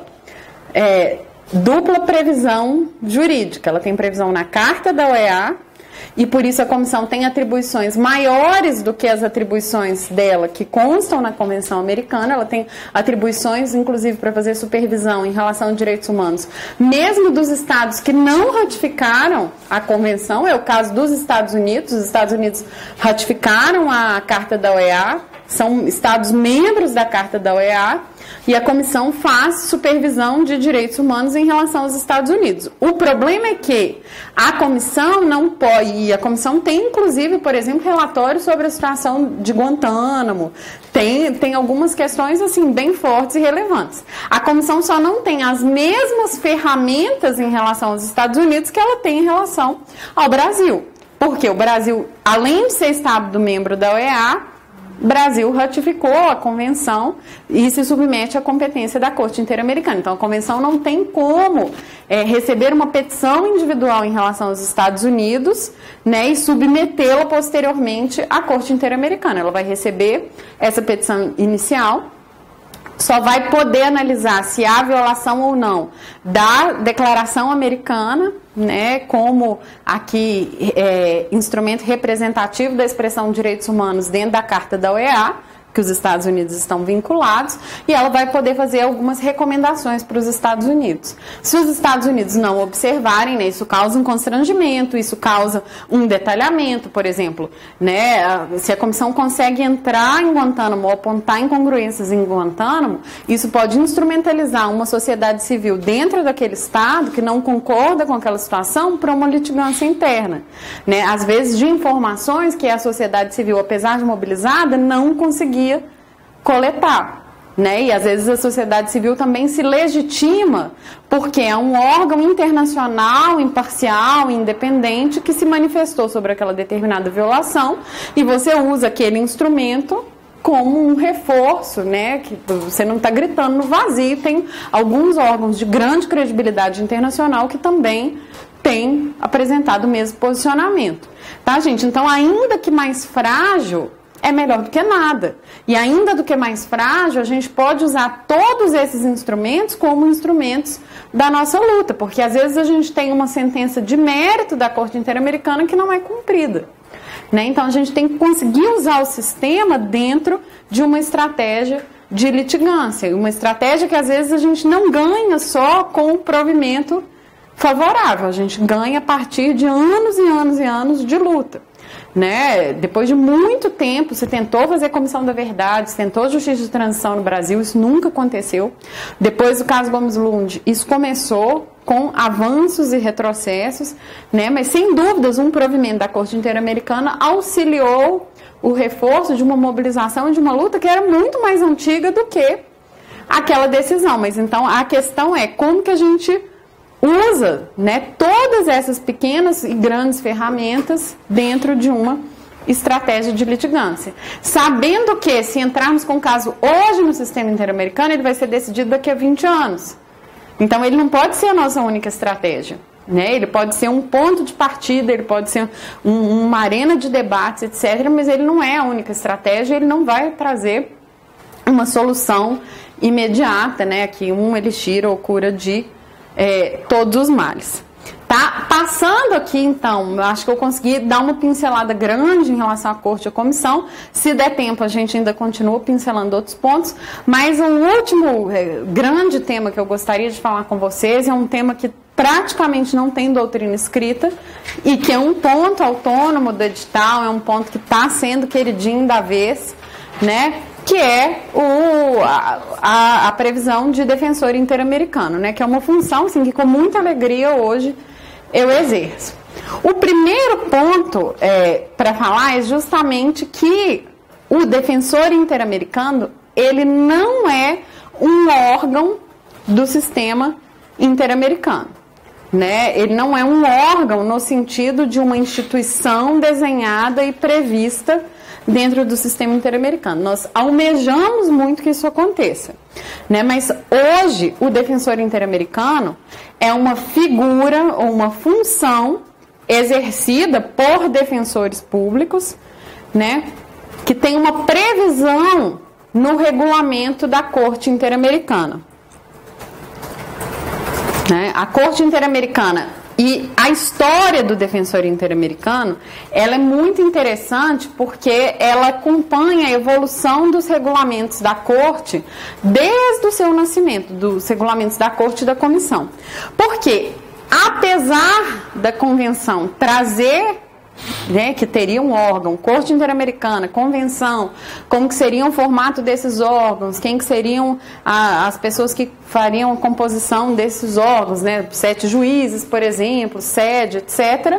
previsão jurídica. Ela tem previsão na Carta da OEA e por isso a comissão tem atribuições maiores do que as atribuições dela que constam na Convenção Americana. Ela tem atribuições, inclusive, para fazer supervisão em relação a direitos humanos, mesmo dos estados que não ratificaram a Convenção. É o caso dos Estados Unidos. Os Estados Unidos ratificaram a Carta da OEA são estados membros da Carta da OEA, e a comissão faz supervisão de direitos humanos em relação aos Estados Unidos. O problema é que a comissão não pode, e a comissão tem inclusive, por exemplo, relatórios sobre a situação de Guantánamo, tem algumas questões assim bem fortes e relevantes. A comissão só não tem as mesmas ferramentas em relação aos Estados Unidos que ela tem em relação ao Brasil. Porque o Brasil, além de ser Estado membro da OEA, o Brasil ratificou a convenção e se submete à competência da Corte Interamericana. Então, a convenção não tem como receber uma petição individual em relação aos Estados Unidos, né, e submetê-la posteriormente à Corte Interamericana. Ela vai receber essa petição inicial, só vai poder analisar se há violação ou não da Declaração Americana, né, como aqui instrumento representativo da expressão de direitos humanos dentro da Carta da OEA, que os Estados Unidos estão vinculados, e ela vai poder fazer algumas recomendações para os Estados Unidos. Se os Estados Unidos não observarem, né, isso causa um constrangimento, isso causa um detalhamento, por exemplo, né, se a comissão consegue entrar em Guantánamo ou apontar incongruências em Guantánamo, isso pode instrumentalizar uma sociedade civil dentro daquele Estado que não concorda com aquela situação para uma litigância interna, né, às vezes de informações que a sociedade civil, apesar de mobilizada, não conseguia coletar, né? E às vezes a sociedade civil também se legitima porque é um órgão internacional, imparcial, independente que se manifestou sobre aquela determinada violação e você usa aquele instrumento como um reforço, né? Que você não está gritando no vazio. Tem alguns órgãos de grande credibilidade internacional que também têm apresentado o mesmo posicionamento, tá, gente? Então, ainda que mais frágil, é melhor do que nada. E ainda do que mais frágil, a gente pode usar todos esses instrumentos como instrumentos da nossa luta, porque às vezes a gente tem uma sentença de mérito da Corte Interamericana que não é cumprida, né? Então a gente tem que conseguir usar o sistema dentro de uma estratégia de litigância, uma estratégia que às vezes a gente não ganha só com o provimento favorável, a gente ganha a partir de anos e anos e anos de luta, né? Depois de muito tempo, você tentou fazer comissão da verdade, você tentou justiça de transição no Brasil, isso nunca aconteceu. Depois do caso Gomes Lund, isso começou com avanços e retrocessos, né? Mas sem dúvidas um provimento da Corte Interamericana auxiliou o reforço de uma mobilização e de uma luta que era muito mais antiga do que aquela decisão. Mas então a questão é como que a gente usa, né, todas essas pequenas e grandes ferramentas dentro de uma estratégia de litigância. Sabendo que se entrarmos com o caso hoje no sistema interamericano, ele vai ser decidido daqui a 20 anos. Então ele não pode ser a nossa única estratégia, né? Ele pode ser um ponto de partida, ele pode ser uma arena de debates, etc., mas ele não é a única estratégia, ele não vai trazer uma solução imediata, né? Aqui um elixir ou cura de todos os males. Tá? Passando aqui, então, eu acho que eu consegui dar uma pincelada grande em relação à Corte e à Comissão. Se der tempo, a gente ainda continua pincelando outros pontos. Mas um último grande tema que eu gostaria de falar com vocês é um tema que praticamente não tem doutrina escrita e que é um ponto autônomo do edital, é um ponto que está sendo queridinho da vez, né? Que é a previsão de defensor interamericano, né? Que é uma função assim, que com muita alegria hoje eu exerço. O primeiro ponto para falar é justamente que o defensor interamericano, ele não é um órgão do sistema interamericano, né? Ele não é um órgão no sentido de uma instituição desenhada e prevista dentro do sistema interamericano. Nós almejamos muito que isso aconteça, né? Mas hoje o defensor interamericano é uma figura ou uma função exercida por defensores públicos, né? Que tem uma previsão no regulamento da Corte Interamericana, né? A Corte Interamericana e a história do defensor interamericano, ela é muito interessante porque ela acompanha a evolução dos regulamentos da Corte desde o seu nascimento, dos regulamentos da Corte e da Comissão. Porque, apesar da Convenção trazer né, que teria um órgão, Corte Interamericana, Convenção, como que seria o formato desses órgãos, quem que seriam as pessoas que fariam a composição desses órgãos, né, 7 juízes, por exemplo, sede, etc.,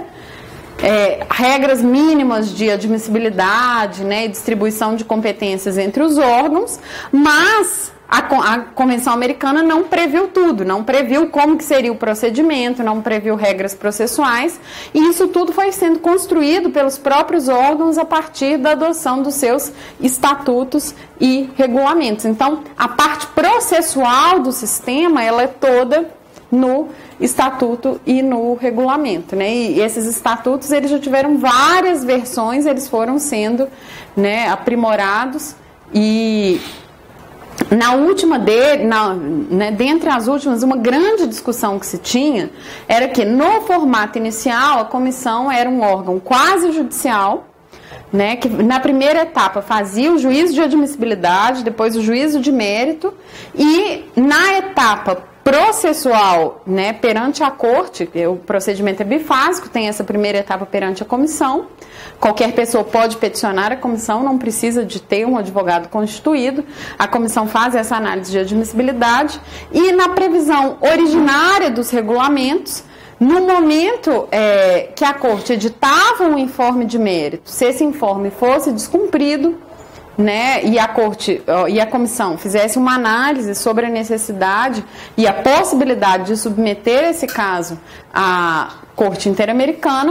regras mínimas de admissibilidade, né, e distribuição de competências entre os órgãos, mas a Convenção Americana não previu tudo, não previu como que seria o procedimento, não previu regras processuais, e isso tudo foi sendo construído pelos próprios órgãos a partir da adoção dos seus estatutos e regulamentos. Então, a parte processual do sistema, ela é toda no estatuto e no regulamento, né? E esses estatutos, eles já tiveram várias versões, eles foram sendo, né, aprimorados, e na última dentre as últimas, uma grande discussão que se tinha era que no formato inicial a comissão era um órgão quase judicial, né, que na primeira etapa fazia o juízo de admissibilidade, depois o juízo de mérito, e na etapa processual, né, perante a corte, o procedimento é bifásico, tem essa primeira etapa perante a comissão, qualquer pessoa pode peticionar a comissão, não precisa de ter um advogado constituído, a comissão faz essa análise de admissibilidade, e na previsão originária dos regulamentos, no momento que a corte editava um informe de mérito, se esse informe fosse descumprido, né, e a corte e a comissão fizesse uma análise sobre a necessidade e a possibilidade de submeter esse caso à Corte Interamericana,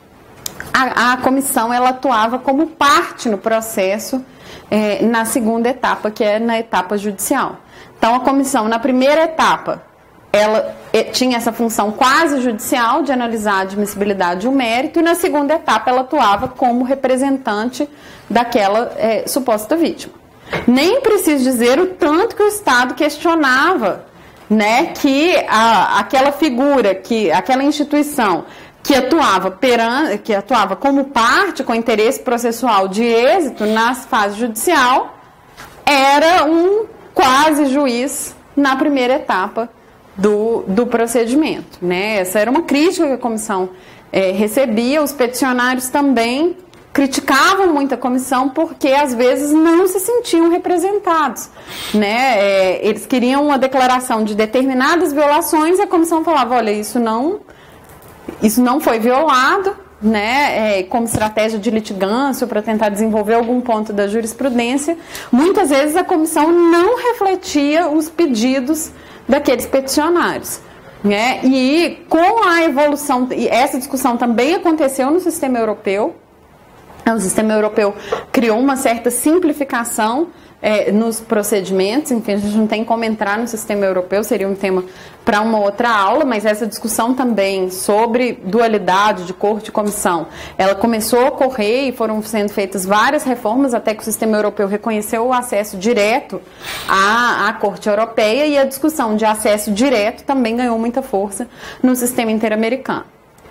a comissão ela atuava como parte no processo na segunda etapa, que é na etapa judicial. Então, a comissão, na primeira etapa, ela tinha essa função quase judicial de analisar a admissibilidade e o mérito, e na segunda etapa ela atuava como representante daquela suposta vítima. Nem preciso dizer o tanto que o Estado questionava, né, que aquela figura, que aquela instituição que atuava como parte com interesse processual de êxito na fase judicial, era um quase juiz na primeira etapa do procedimento, né? Essa era uma crítica que a comissão recebia. Os peticionários também criticavam muito a comissão porque às vezes não se sentiam representados, né? Eles queriam uma declaração de determinadas violações e a comissão falava, olha, isso não foi violado, né? Como estratégia de litigância para tentar desenvolver algum ponto da jurisprudência. Muitas vezes a comissão não refletia os pedidos daqueles peticionários, né? E com a evolução, e essa discussão também aconteceu no sistema europeu. O sistema europeu criou uma certa simplificação nos procedimentos. Enfim, a gente não tem como entrar no sistema europeu, seria um tema para uma outra aula, mas essa discussão também sobre dualidade de corte e comissão, ela começou a ocorrer e foram sendo feitas várias reformas até que o sistema europeu reconheceu o acesso direto à Corte Europeia, e a discussão de acesso direto também ganhou muita força no sistema interamericano.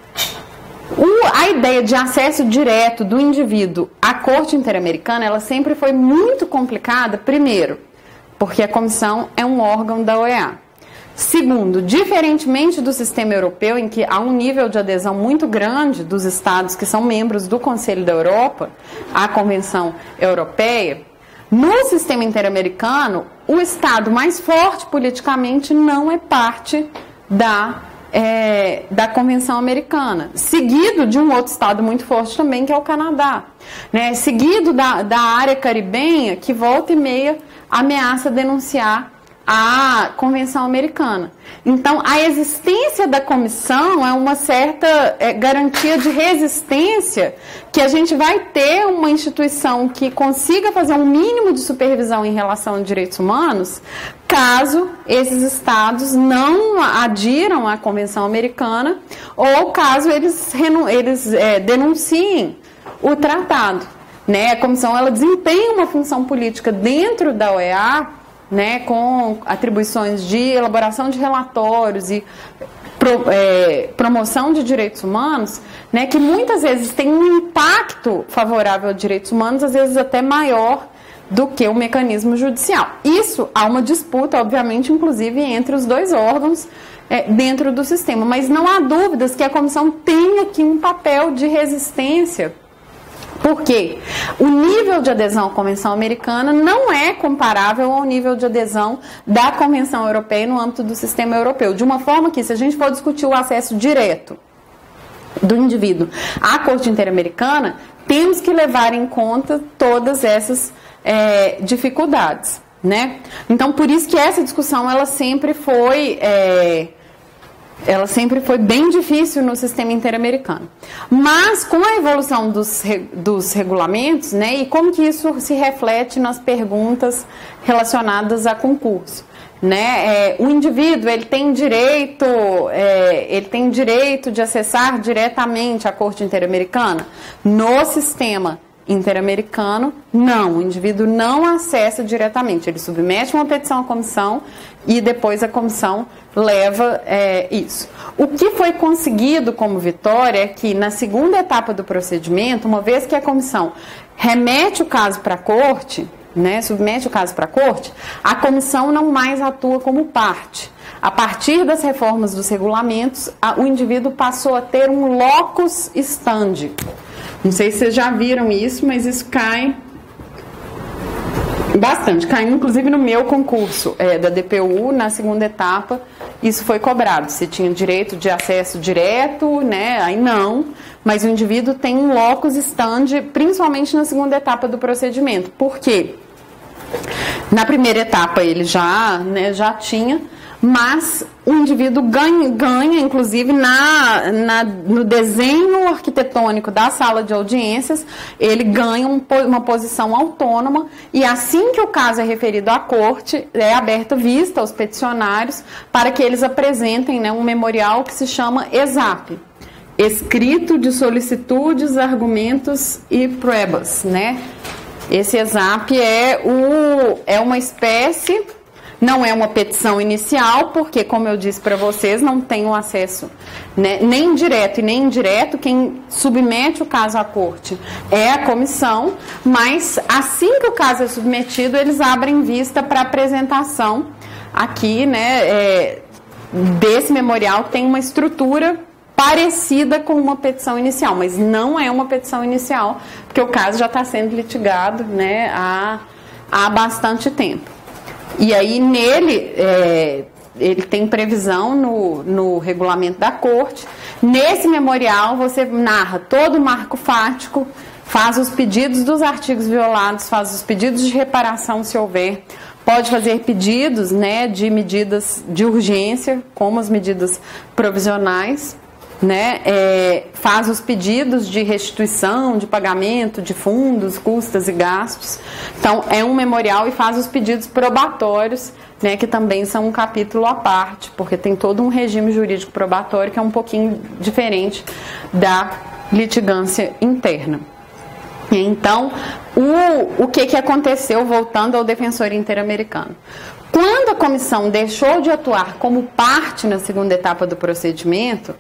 A ideia de acesso direto do indivíduo à Corte Interamericana, ela sempre foi muito complicada, primeiro, porque a comissão é um órgão da OEA. Segundo, diferentemente do sistema europeu, em que há um nível de adesão muito grande dos estados que são membros do Conselho da Europa, à Convenção Europeia, no sistema interamericano, o estado mais forte politicamente não é parte da Convenção Americana, seguido de um outro estado muito forte também, que é o Canadá, né? Seguido da área caribenha, que volta e meia ameaça denunciar a Convenção Americana. Então, a existência da comissão é uma certa garantia de resistência, que a gente vai ter uma instituição que consiga fazer um mínimo de supervisão em relação a direitos humanos, caso esses estados não adiram à Convenção Americana ou caso eles denunciem o tratado, né? A comissão ela desempenha uma função política dentro da OEA, né, com atribuições de elaboração de relatórios e promoção de direitos humanos, né, que muitas vezes tem um impacto favorável a direitos humanos, às vezes até maior do que o mecanismo judicial. Isso há uma disputa, obviamente, inclusive entre os dois órgãos dentro do sistema. Mas não há dúvidas que a comissão tem aqui um papel de resistência, porque o nível de adesão à Convenção Americana não é comparável ao nível de adesão da Convenção Europeia no âmbito do sistema europeu. De uma forma que, se a gente for discutir o acesso direto do indivíduo à Corte Interamericana, temos que levar em conta todas essas dificuldades, né? Então, por isso que essa discussão ela sempre foi bem difícil no sistema interamericano. Mas, com a evolução dos regulamentos, né, e como que isso se reflete nas perguntas relacionadas a concurso, né? O indivíduo ele tem direito de acessar diretamente a Corte Interamericana? No sistema interamericano, não. O indivíduo não acessa diretamente. Ele submete uma petição à comissão e depois a comissão leva isso. O que foi conseguido como vitória é que, na segunda etapa do procedimento, uma vez que a comissão remete o caso para a corte, né, submete o caso para a corte, a comissão não mais atua como parte. A partir das reformas dos regulamentos, o indivíduo passou a ter um locus standi. Não sei se vocês já viram isso, mas isso cai bastante. Caiu inclusive no meu concurso da DPU, na segunda etapa, isso foi cobrado. Se tinha direito de acesso direto, né? Aí não. Mas o indivíduo tem um locus standi, principalmente na segunda etapa do procedimento. Por quê? Na primeira etapa ele já tinha, mas o indivíduo ganha inclusive no desenho arquitetônico da sala de audiências, ele ganha uma posição autônoma, e assim que o caso é referido à corte, é aberta vista aos peticionários para que eles apresentem, né, um memorial que se chama ESAP, Escrito de Solicitudes, Argumentos e Pruebas, né? Esse ESAP é uma espécie, não é uma petição inicial, porque, como eu disse para vocês, não tem um acesso, né, nem direto e nem indireto. Quem submete o caso à corte é a comissão, mas assim que o caso é submetido, eles abrem vista para apresentação aqui, né, desse memorial, que tem uma estrutura parecida com uma petição inicial, mas não é uma petição inicial, porque o caso já está sendo litigado, né, há bastante tempo. E aí nele, ele tem previsão no regulamento da corte. Nesse memorial você narra todo o marco fático, faz os pedidos dos artigos violados, faz os pedidos de reparação se houver, pode fazer pedidos, né, de medidas de urgência, como as medidas provisionais, né, faz os pedidos de restituição, de pagamento de fundos, custas e gastos. Então, é um memorial, e faz os pedidos probatórios, né, que também são um capítulo à parte, porque tem todo um regime jurídico probatório que é um pouquinho diferente da litigância interna. Então, o que aconteceu, voltando ao defensor interamericano? Quando a comissão deixou de atuar como parte na segunda etapa do procedimento,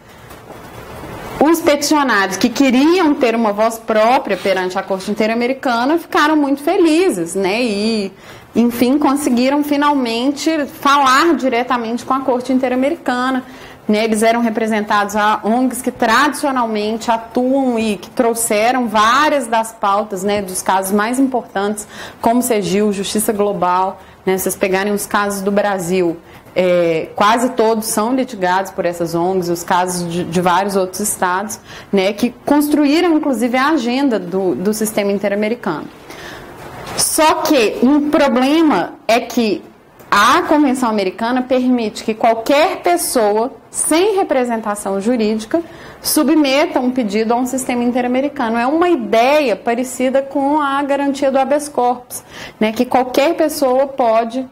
os peticionários que queriam ter uma voz própria perante a Corte Interamericana ficaram muito felizes, né? E, enfim, conseguiram finalmente falar diretamente com a Corte Interamericana, né? Eles eram representados a ONGs que tradicionalmente atuam e que trouxeram várias das pautas, né, dos casos mais importantes, como CEGIL, Justiça Global, né? Se vocês pegarem os casos do Brasil, quase todos são litigados por essas ONGs, os casos de vários outros estados, né, que construíram inclusive a agenda do sistema interamericano. Só que um problema é que a Convenção Americana permite que qualquer pessoa sem representação jurídica submeta um pedido a um sistema interamericano. É uma ideia parecida com a garantia do habeas corpus, né, que qualquer pessoa pode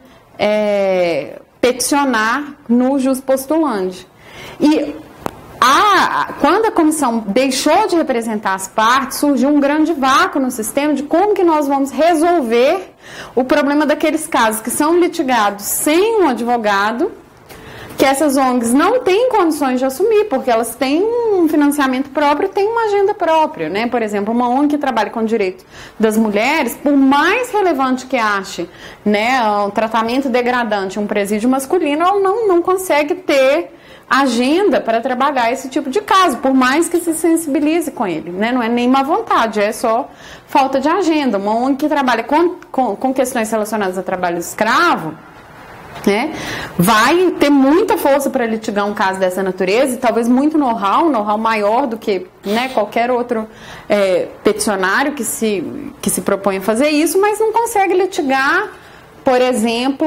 peticionar no jus postulandi. E quando a comissão deixou de representar as partes, surgiu um grande vácuo no sistema de como que nós vamos resolver o problema daqueles casos que são litigados sem um advogado, que essas ONGs não têm condições de assumir, porque elas têm um financiamento próprio, têm uma agenda própria, né? Por exemplo, uma ONG que trabalha com o direito das mulheres, por mais relevante que ache, né, o tratamento degradante, um presídio masculino, ela não consegue ter agenda para trabalhar esse tipo de caso, por mais que se sensibilize com ele, né? Não é nem má vontade, é só falta de agenda. Uma ONG que trabalha com questões relacionadas a trabalho escravo, né, vai ter muita força para litigar um caso dessa natureza e talvez muito know-how maior do que, né, qualquer outro peticionário que se propõe a fazer isso, mas não consegue litigar, por exemplo,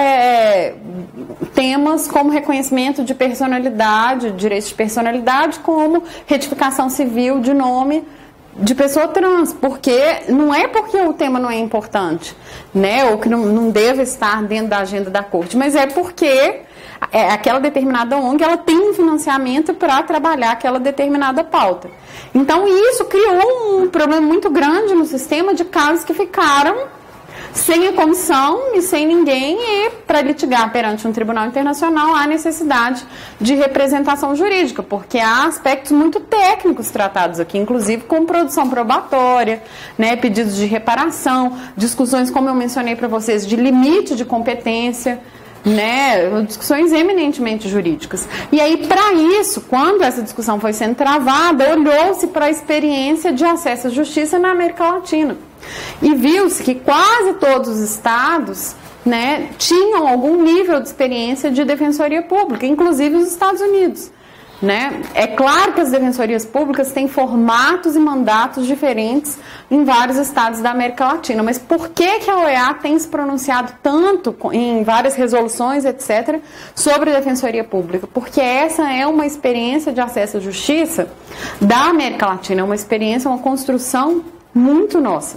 temas como reconhecimento de personalidade, direitos de personalidade, como retificação civil de nome de pessoa trans, porque não é porque o tema não é importante, né, ou que não deve estar dentro da agenda da corte, mas é porque aquela determinada ONG ela tem um financiamento para trabalhar aquela determinada pauta. Então isso criou um problema muito grande no sistema de casos que ficaram sem a comissão e sem ninguém, e para litigar perante um tribunal internacional há necessidade de representação jurídica, porque há aspectos muito técnicos tratados aqui, inclusive com produção probatória, né, pedidos de reparação, discussões, como eu mencionei para vocês, de limite de competência, né, discussões eminentemente jurídicas. E aí, para isso, quando essa discussão foi sendo travada, olhou-se para a experiência de acesso à justiça na América Latina. E viu-se que quase todos os estados, né, tinham algum nível de experiência de defensoria pública, inclusive os Estados Unidos, né? É claro que as defensorias públicas têm formatos e mandatos diferentes em vários estados da América Latina, mas por que a OEA tem se pronunciado tanto em várias resoluções, etc., sobre a defensoria pública? Porque essa é uma experiência de acesso à justiça da América Latina, é uma experiência, uma construção muito nossa.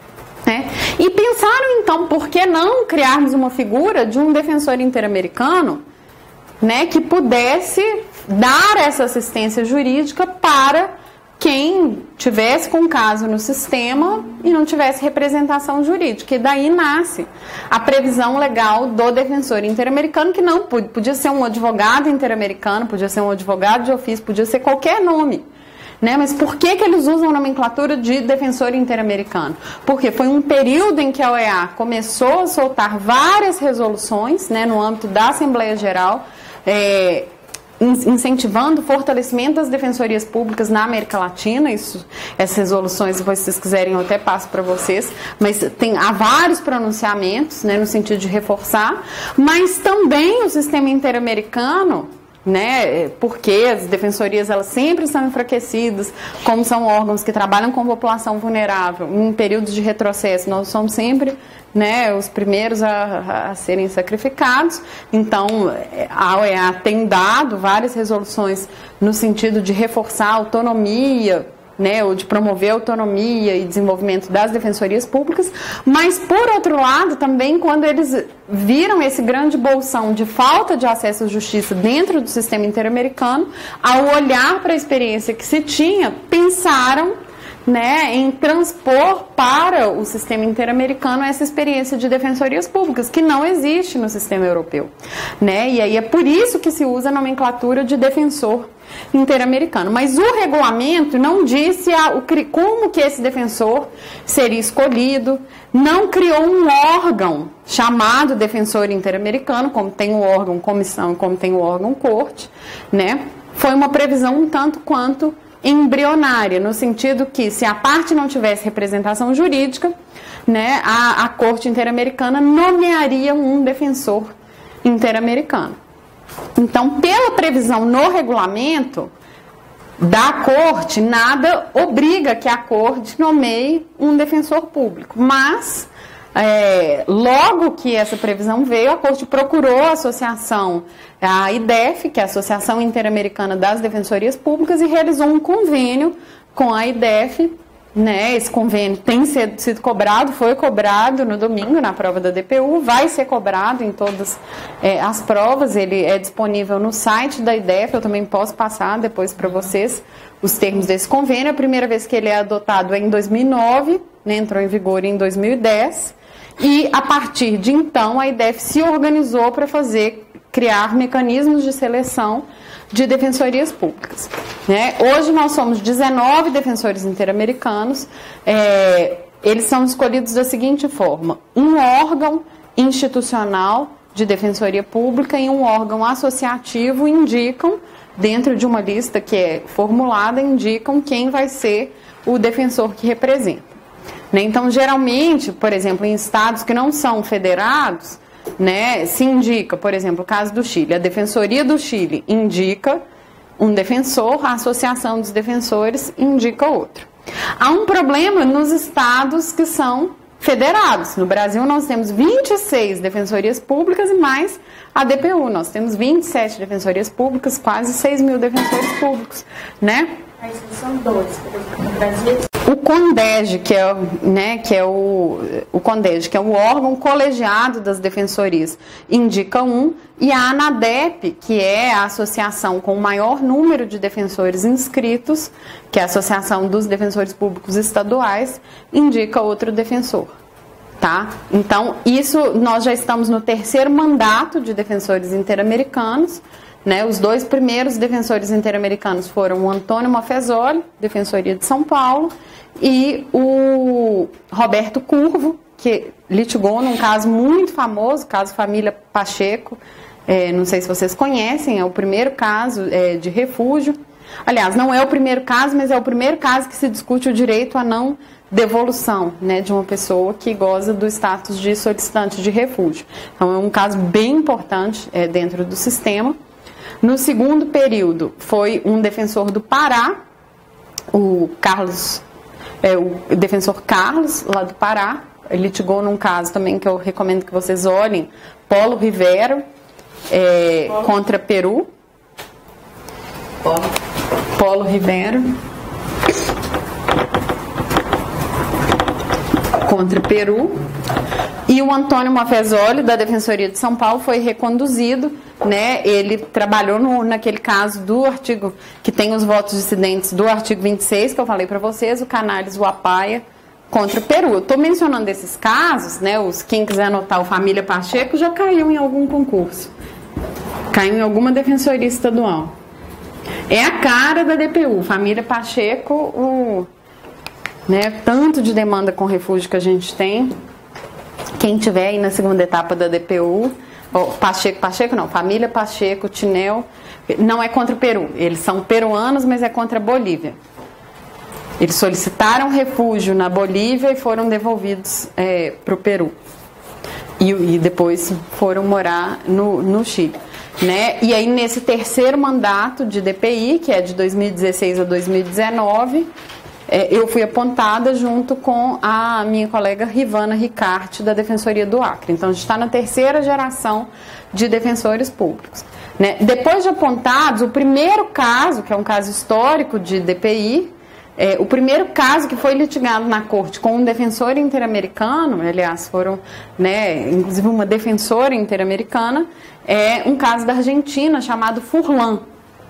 E pensaram então, por que não criarmos uma figura de um defensor interamericano, né, que pudesse dar essa assistência jurídica para quem tivesse com caso no sistema e não tivesse representação jurídica. E daí nasce a previsão legal do defensor interamericano, que não podia ser um advogado interamericano, podia ser um advogado de ofício, podia ser qualquer nome. Né? Mas por que eles usam a nomenclatura de defensor interamericano? Porque foi um período em que a OEA começou a soltar várias resoluções, né, no âmbito da Assembleia Geral, incentivando o fortalecimento das defensorias públicas na América Latina. Essas resoluções, se vocês quiserem, eu até passo para vocês, mas há vários pronunciamentos, né, no sentido de reforçar, mas também o sistema interamericano, né, porque as defensorias elas sempre são enfraquecidas, como são órgãos que trabalham com população vulnerável em períodos de retrocesso, nós somos sempre, né, os primeiros a serem sacrificados. Então a OEA tem dado várias resoluções no sentido de reforçar a autonomia, né, ou de promover a autonomia e desenvolvimento das defensorias públicas, mas, por outro lado, também, quando eles viram esse grande bolsão de falta de acesso à justiça dentro do sistema interamericano, ao olhar para a experiência que se tinha, pensaram, né, em transpor para o sistema interamericano essa experiência de defensorias públicas, que não existe no sistema europeu, né? E aí é por isso que se usa a nomenclatura de defensor interamericano. Mas o regulamento não disse como que esse defensor seria escolhido, não criou um órgão chamado defensor interamericano, como tem o órgão comissão, como tem o órgão corte, né? Foi uma previsão um tanto quanto embrionária, no sentido que, se a parte não tivesse representação jurídica, né, a Corte Interamericana nomearia um defensor interamericano. Então, pela previsão no regulamento da Corte, nada obriga que a Corte nomeie um defensor público, mas logo que essa previsão veio, a Corte procurou a associação, a IDEF, que é a Associação Interamericana das Defensorias Públicas, e realizou um convênio com a IDEF, né? Esse convênio tem sido cobrado, foi cobrado no domingo na prova da DPU, vai ser cobrado em todas as provas, ele é disponível no site da IDEF, eu também posso passar depois para vocês os termos desse convênio. A primeira vez que ele é adotado é em 2009, né? Entrou em vigor em 2010, e a partir de então a IDEF se organizou para criar mecanismos de seleção de defensorias públicas, né? Hoje nós somos 19 defensores interamericanos, eles são escolhidos da seguinte forma: um órgão institucional de defensoria pública e um órgão associativo indicam, dentro de uma lista que é formulada, indicam quem vai ser o defensor que representa. Né? Então, geralmente, por exemplo, em estados que não são federados, né, se indica, por exemplo, o caso do Chile, a Defensoria do Chile indica um defensor, a Associação dos Defensores indica outro. Há um problema nos estados que são federados. No Brasil nós temos 26 defensorias públicas e mais a DPU. Nós temos 27 defensorias públicas, quase 6 mil defensores públicos, né? Aí são 12, por exemplo, no Brasil. O CONDEG, o CONDEG, que é o órgão colegiado das defensorias, indica um, e a ANADEP, que é a associação com o maior número de defensores inscritos, que é a Associação dos Defensores Públicos Estaduais, indica outro defensor. Tá? Então, isso nós já estamos no 3º mandato de defensores interamericanos, né? Os 2 primeiros defensores interamericanos foram o Antônio Mafezoli, Defensoria de São Paulo, e o Roberto Curvo, que litigou num caso muito famoso, caso Família Pacheco, não sei se vocês conhecem, é o primeiro caso de refúgio. Aliás, não é o primeiro caso, mas é o primeiro caso que se discute o direito à não devolução, né, de uma pessoa que goza do status de solicitante de refúgio. Então, é um caso bem importante dentro do sistema. No segundo período, foi um defensor do Pará, o defensor Carlos, lá do Pará. Ele litigou num caso também que eu recomendo que vocês olhem, Polo Rivero, contra Peru. Polo Rivero contra Peru. E o Antônio Mafezoli, da Defensoria de São Paulo, foi reconduzido, né? Ele trabalhou naquele caso do artigo, que tem os votos dissidentes do artigo 26, que eu falei para vocês, o Canales, o Apaia, contra Peru. Eu estou mencionando esses casos, né? Quem quiser anotar o Família Pacheco já caiu em algum concurso. Caiu em alguma defensoria estadual. É a cara da DPU, Família Pacheco, né? Tanto de demanda com refúgio que a gente tem. Quem tiver aí na segunda etapa da DPU, Pacheco não, Família Pacheco, Tinel, não é contra o Peru, eles são peruanos, mas é contra a Bolívia. Eles solicitaram refúgio na Bolívia e foram devolvidos para o Peru. E depois foram morar no Chile. Né? E aí, nesse 3º mandato de DPI, que é de 2016 a 2019, eu fui apontada junto com a minha colega Rivana Ricarte, da Defensoria do Acre. Então, a gente está na 3ª geração de defensores públicos. Né? Depois de apontados, o primeiro caso, que é um caso histórico de DPI, o primeiro caso que foi litigado na corte com um defensor interamericano, aliás, foram, né, inclusive uma defensora interamericana, é um caso da Argentina chamado Furlan.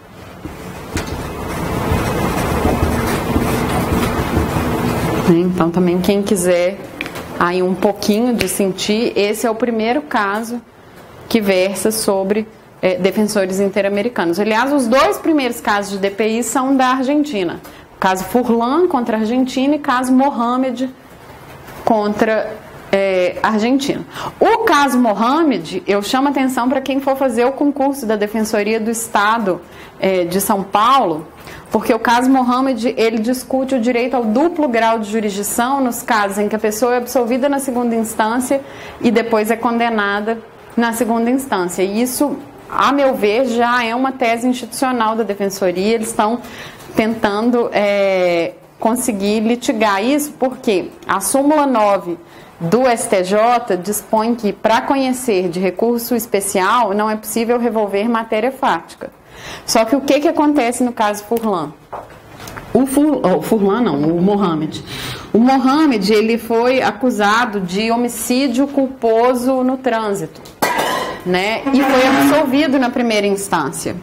Então, também quem quiser aí um pouquinho de sentir, esse é o primeiro caso que versa sobre defensores interamericanos. Aliás, os 2 primeiros casos de DPI são da Argentina. O caso Furlan contra a Argentina e caso Mohamed contra a Argentina. O caso Mohamed, eu chamo atenção para quem for fazer o concurso da Defensoria do Estado de São Paulo, porque o caso Mohamed, ele discute o direito ao duplo grau de jurisdição nos casos em que a pessoa é absolvida na segunda instância e depois é condenada na segunda instância. E isso, a meu ver, já é uma tese institucional da Defensoria. Eles estão tentando conseguir litigar isso, porque a súmula 9 do STJ dispõe que, para conhecer de recurso especial, não é possível revolver matéria fática. Só que o que acontece no caso Furlan? O Mohamed. O Mohamed, ele foi acusado de homicídio culposo no trânsito, né? E foi absolvido na primeira instância.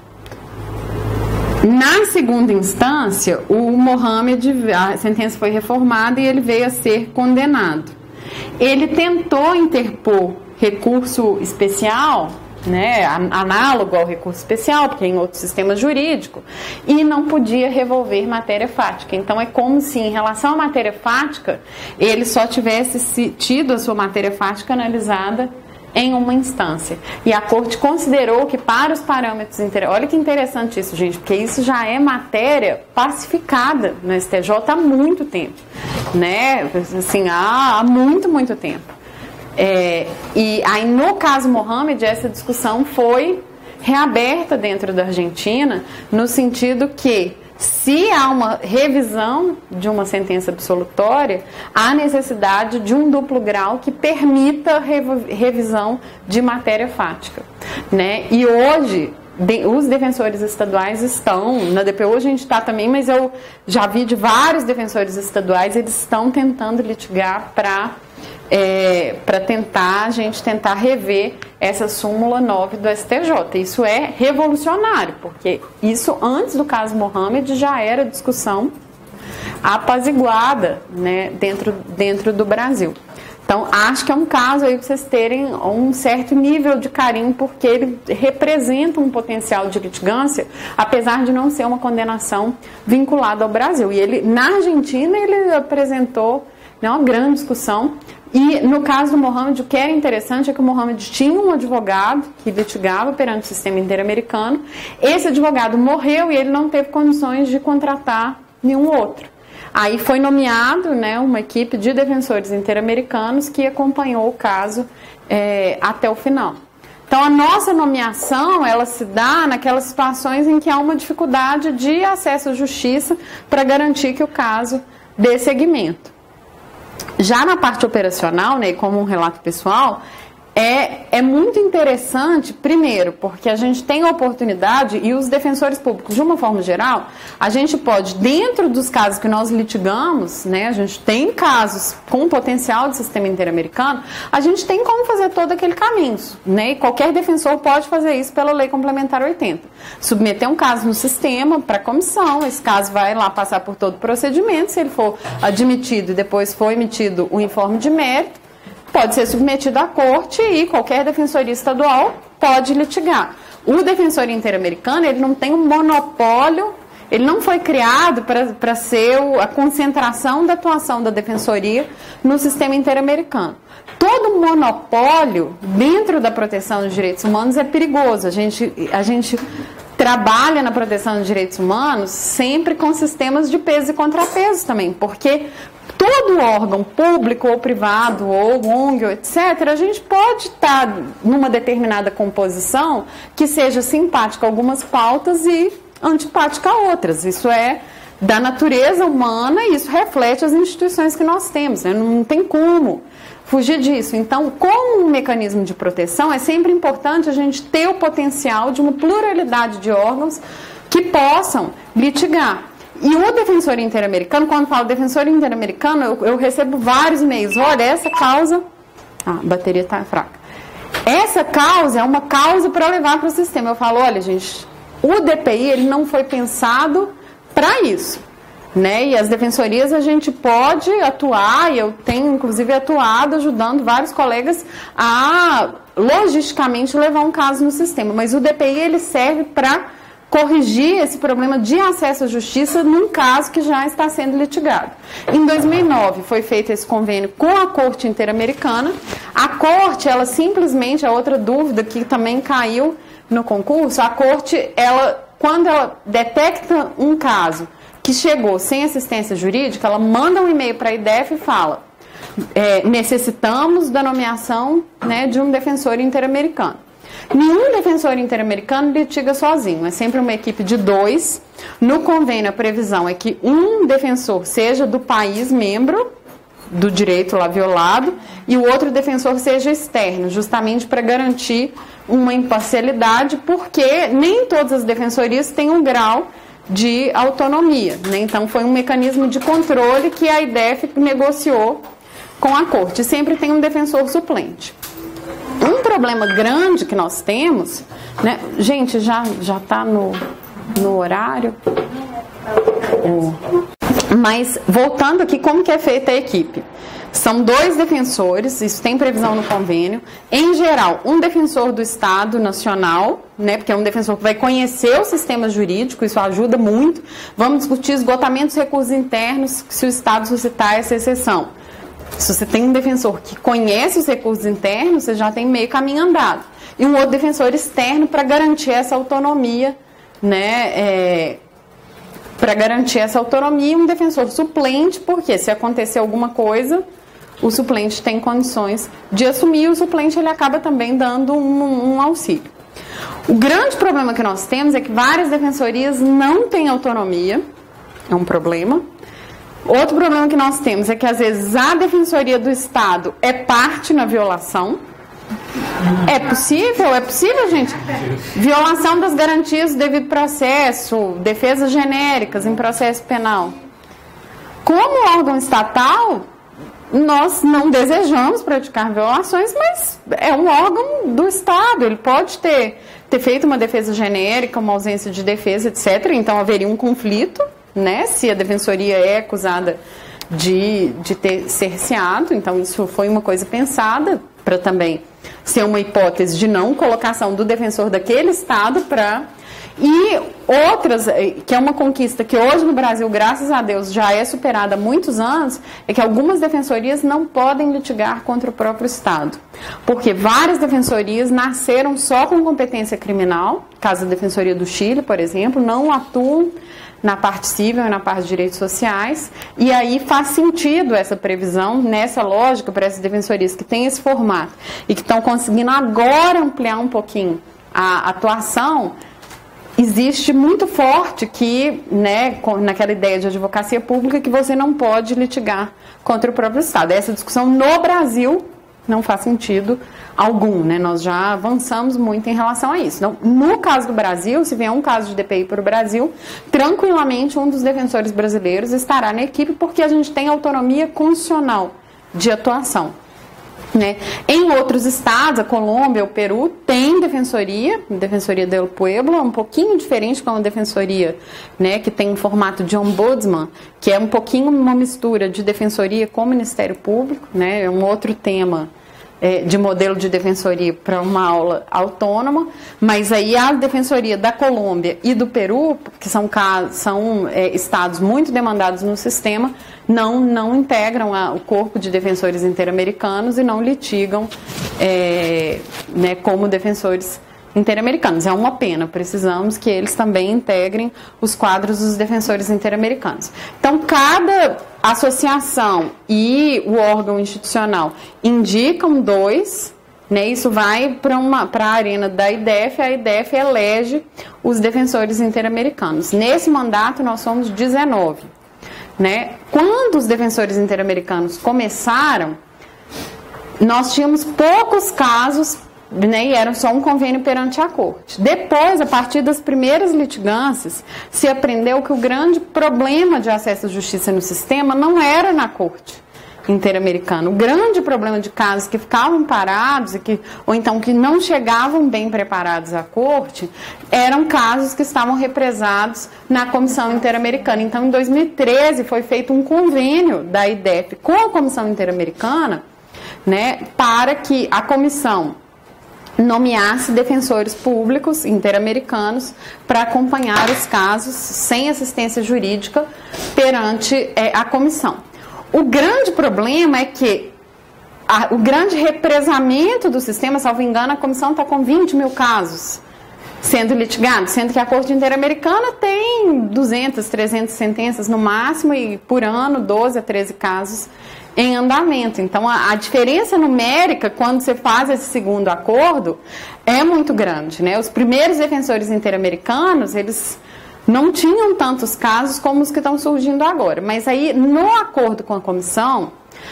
Na segunda instância, o Mohamed, a sentença foi reformada e ele veio a ser condenado. Ele tentou interpor recurso especial, né, análogo ao recurso especial, porque é em outro sistema jurídico, e não podia revolver matéria fática. Então, é como se, em relação à matéria fática, ele só tivesse tido a sua matéria fática analisada em uma instância. E a Corte considerou que para os parâmetros olha que interessante isso, gente, porque isso já é matéria pacificada no STJ há muito tempo, né? Assim, há muito tempo. E aí, no caso Mohamed, essa discussão foi reaberta dentro da Argentina, no sentido que, se há uma revisão de uma sentença absolutória, há necessidade de um duplo grau que permita revisão de matéria fática, né? E hoje, os defensores estaduais estão, na DPU a gente está também, mas eu já vi de vários defensores estaduais, eles estão tentando litigar para a gente tentar rever essa súmula 9 do STJ. Isso é revolucionário, porque isso antes do caso Mohamed já era discussão apaziguada, né, dentro do Brasil. Então, acho que é um caso aí para vocês terem um certo nível de carinho, porque ele representa um potencial de litigância, apesar de não ser uma condenação vinculada ao Brasil. E ele, na Argentina, ele apresentou, né, uma grande discussão. E no caso do Mohamed, o que era interessante é que o Mohamed tinha um advogado que litigava perante o sistema interamericano. Esse advogado morreu e ele não teve condições de contratar nenhum outro. Aí foi nomeado, né, uma equipe de defensores interamericanos que acompanhou o caso até o final. Então, a nossa nomeação, ela se dá naquelas situações em que há uma dificuldade de acesso à justiça para garantir que o caso dê seguimento. Já na parte operacional, né, como um relato pessoal, é muito interessante, primeiro, porque a gente tem a oportunidade, e os defensores públicos, de uma forma geral, a gente pode, dentro dos casos que nós litigamos, né, a gente tem casos com potencial de sistema interamericano, a gente tem como fazer todo aquele caminho, né, e qualquer defensor pode fazer isso pela Lei Complementar 80. Submeter um caso no sistema para comissão, esse caso vai lá passar por todo o procedimento, se ele for admitido e depois for emitido o informe de mérito, pode ser submetido à corte e qualquer defensoria estadual pode litigar. O defensor interamericano, ele não tem um monopólio, ele não foi criado para ser a concentração da atuação da defensoria no sistema interamericano. Todo monopólio dentro da proteção dos direitos humanos é perigoso. A gente trabalha na proteção dos direitos humanos sempre com sistemas de peso e contrapeso também, porque todo órgão público ou privado, ou ONG, etc., a gente pode estar numa determinada composição que seja simpática a algumas pautas e antipática a outras. Isso é da natureza humana e isso reflete as instituições que nós temos, né? Não tem como fugir disso. Então, como um mecanismo de proteção, é sempre importante a gente ter o potencial de uma pluralidade de órgãos que possam litigar. E o defensor interamericano, quando falo defensor interamericano, eu recebo vários e-mails. Olha, essa causa... a bateria está fraca. Essa causa é uma causa para levar para o sistema. Eu falo, olha, gente, o DPI ele não foi pensado para isso, né? E as defensorias a gente pode atuar, e eu tenho inclusive atuado ajudando vários colegas a logisticamente levar um caso no sistema. Mas o DPI ele serve para corrigir esse problema de acesso à justiça num caso que já está sendo litigado. Em 2009 foi feito esse convênio com a Corte Interamericana. A Corte, ela simplesmente, a outra dúvida que também caiu no concurso, a Corte, quando ela detecta um caso que chegou sem assistência jurídica, ela manda um e-mail para a IDEF e fala, necessitamos da nomeação, né, de um defensor interamericano. Nenhum defensor interamericano litiga sozinho, é sempre uma equipe de 2. No convênio, a previsão é que um defensor seja do país membro do direito lá violado e o outro defensor seja externo, justamente para garantir uma imparcialidade, porque nem todas as defensorias têm um grau de autonomia, né? Então, foi um mecanismo de controle que a IDEF negociou com a Corte. Sempre tem um defensor suplente. Um problema grande que nós temos, né? Gente, já está no horário. Mas, voltando aqui, como que é feita a equipe? São 2 defensores, isso tem previsão no convênio. Em geral, um defensor do Estado Nacional, né? Porque é um defensor que vai conhecer o sistema jurídico, isso ajuda muito. Vamos discutir esgotamento dos recursos internos, se o Estado suscitar essa exceção. Se você tem um defensor que conhece os recursos internos, você já tem meio caminho andado. E um outro defensor externo para garantir essa autonomia, né? Para garantir essa autonomia, um defensor suplente, porque se acontecer alguma coisa, o suplente tem condições de assumir, e o suplente ele acaba também dando um auxílio. O grande problema que nós temos é que várias defensorias não têm autonomia, é um problema. Outro problema que nós temos é que às vezes a Defensoria do Estado é parte na violação. É possível, gente. Violação das garantias do devido processo, defesas genéricas em processo penal. Como órgão estatal, nós não desejamos praticar violações, mas é um órgão do Estado. Ele pode ter feito uma defesa genérica, uma ausência de defesa, etc. Então haveria um conflito, né? Se a defensoria é acusada de ter cerceado. Então isso foi uma coisa pensada para também ser uma hipótese de não colocação do defensor daquele Estado para... E outras, que é uma conquista que hoje no Brasil, graças a Deus, já é superada há muitos anos, é que algumas defensorias não podem litigar contra o próprio Estado. Porque várias defensorias nasceram só com competência criminal, caso da Defensoria do Chile, por exemplo, não atuam na parte civil e na parte de direitos sociais, e aí faz sentido essa previsão, nessa lógica, para essas defensorias que têm esse formato e que estão conseguindo agora ampliar um pouquinho a atuação. Existe muito forte que, né, naquela ideia de advocacia pública, que você não pode litigar contra o próprio Estado. Essa discussão no Brasil não faz sentido algum, né? Nós já avançamos muito em relação a isso. Então, no caso do Brasil, se vier um caso de DPI para o Brasil, tranquilamente um dos defensores brasileiros estará na equipe, porque a gente tem autonomia constitucional de atuação. Né? Em outros estados, a Colômbia, o Peru, tem defensoria del Pueblo, é um pouquinho diferente com a defensoria, né, que tem um formato de ombudsman, que é um pouquinho uma mistura de defensoria com o Ministério Público, né, é um outro tema de modelo de defensoria para uma aula autônoma, mas aí a defensoria da Colômbia e do Peru, que são estados muito demandados no sistema, não integram o corpo de defensores interamericanos e não litigam né, como defensores interamericanos. É uma pena, precisamos que eles também integrem os quadros dos defensores interamericanos. Então, cada associação e o órgão institucional indicam 2, né, isso vai para a arena da IDEF, a IDEF elege os defensores interamericanos. Nesse mandato, nós somos 19. Né? Quando os defensores interamericanos começaram, nós tínhamos poucos casos, né, e era só um convênio perante a corte. Depois, a partir das primeiras litigâncias, se aprendeu que o grande problema de acesso à justiça no sistema não era na corte interamericana. O grande problema de casos que ficavam parados ou então que não chegavam bem preparados à corte eram casos que estavam represados na Comissão Interamericana. Então, em 2013, foi feito um convênio da IDEF com a Comissão Interamericana, né, para que a comissão nomeasse defensores públicos interamericanos para acompanhar os casos sem assistência jurídica perante a comissão. O grande problema é que o grande represamento do sistema, salvo engano, a comissão está com 20 mil casos sendo litigados, sendo que a Corte Interamericana tem 200, 300 sentenças no máximo e por ano 12 a 13 casos em andamento. Então, a diferença numérica, quando você faz esse segundo acordo, é muito grande, né? Os primeiros defensores interamericanos, eles não tinham tantos casos como os que estão surgindo agora. Mas aí, no acordo com a comissão,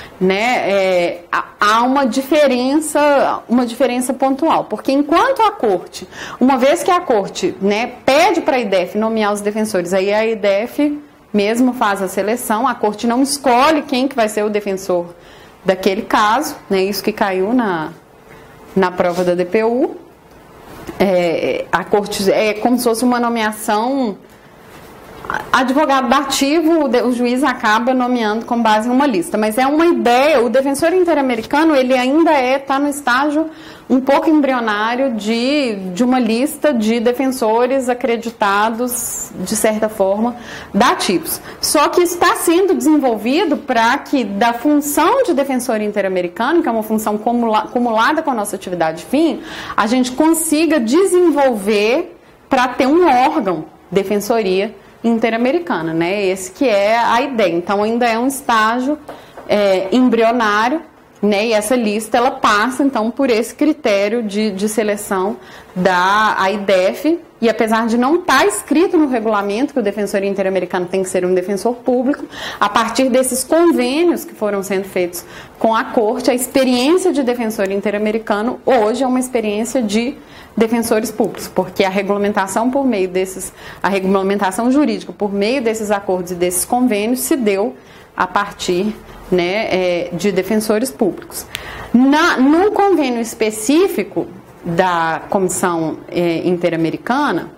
né, há uma diferença pontual. Porque enquanto a corte, uma vez que a corte, né, pede para a IDEF nomear os defensores, aí a IDEF mesmo faz a seleção, a corte não escolhe quem que vai ser o defensor daquele caso, né, isso que caiu na prova da DPU. A corte é como se fosse uma nomeação advogado dativo, o juiz acaba nomeando com base em uma lista, mas é uma ideia. O defensor interamericano, ele ainda está no estágio um pouco embrionário de uma lista de defensores acreditados, de certa forma, dativos. Só que está sendo desenvolvido para que da função de defensor interamericano, que é uma função acumulada com a nossa atividade fim, a gente consiga desenvolver para ter um órgão, defensoria interamericana, né? Esse que é a ideia. Então ainda é um estágio embrionário, né? E essa lista ela passa então por esse critério de seleção da AIDEF, e apesar de não estar escrito no regulamento que o defensor interamericano tem que ser um defensor público, a partir desses convênios que foram sendo feitos com a Corte, a experiência de defensor interamericano hoje é uma experiência de defensores públicos, porque a regulamentação jurídica por meio desses acordos e desses convênios se deu a partir, né, de defensores públicos. No convênio específico da Comissão Interamericana,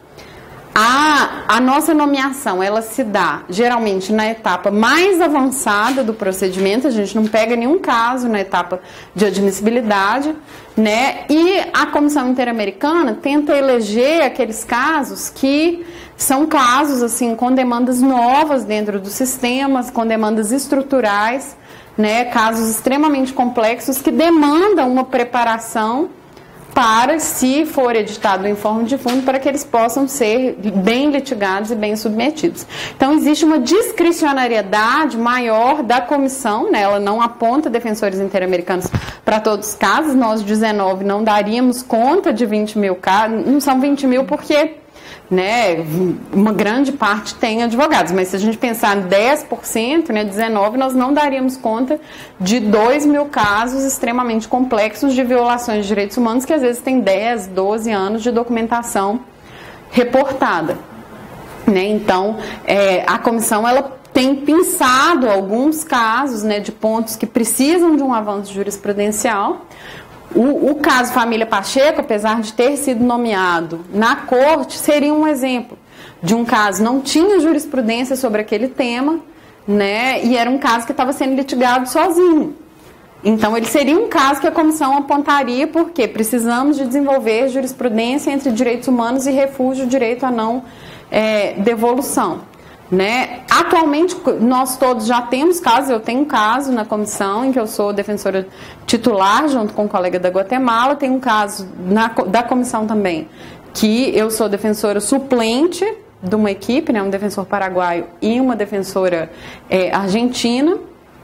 a nossa nomeação ela se dá geralmente na etapa mais avançada do procedimento. A gente não pega nenhum caso na etapa de admissibilidade, né? E a Comissão Interamericana tenta eleger aqueles casos que são casos assim com demandas novas dentro dos sistemas, com demandas estruturais, né? Casos extremamente complexos que demandam uma preparação para, se for editado em forma de fundo, para que eles possam ser bem litigados e bem submetidos. Então, existe uma discricionariedade maior da comissão, né? Ela não aponta defensores interamericanos para todos os casos. Nós, 19, não daríamos conta de 20 mil casos. Não são 20 mil porque, né, uma grande parte tem advogados, mas se a gente pensar em 10%, né, 19, nós não daríamos conta de 2 mil casos extremamente complexos de violações de direitos humanos que às vezes tem 10, 12 anos de documentação reportada, né? Então, a comissão ela tem pensado alguns casos, né, de pontos que precisam de um avanço jurisprudencial. O caso Família Pacheco, apesar de ter sido nomeado na Corte, seria um exemplo de um caso, não tinha jurisprudência sobre aquele tema, né, e era um caso que estava sendo litigado sozinho. Então, ele seria um caso que a comissão apontaria porque precisamos de desenvolver jurisprudência entre direitos humanos e refúgio, direito a não devolução. Né? Atualmente, nós todos já temos casos. Eu tenho um caso na comissão em que eu sou defensora titular junto com um colega da Guatemala. Tem um caso da comissão também que eu sou defensora suplente de uma equipe, né? Um defensor paraguaio e uma defensora argentina.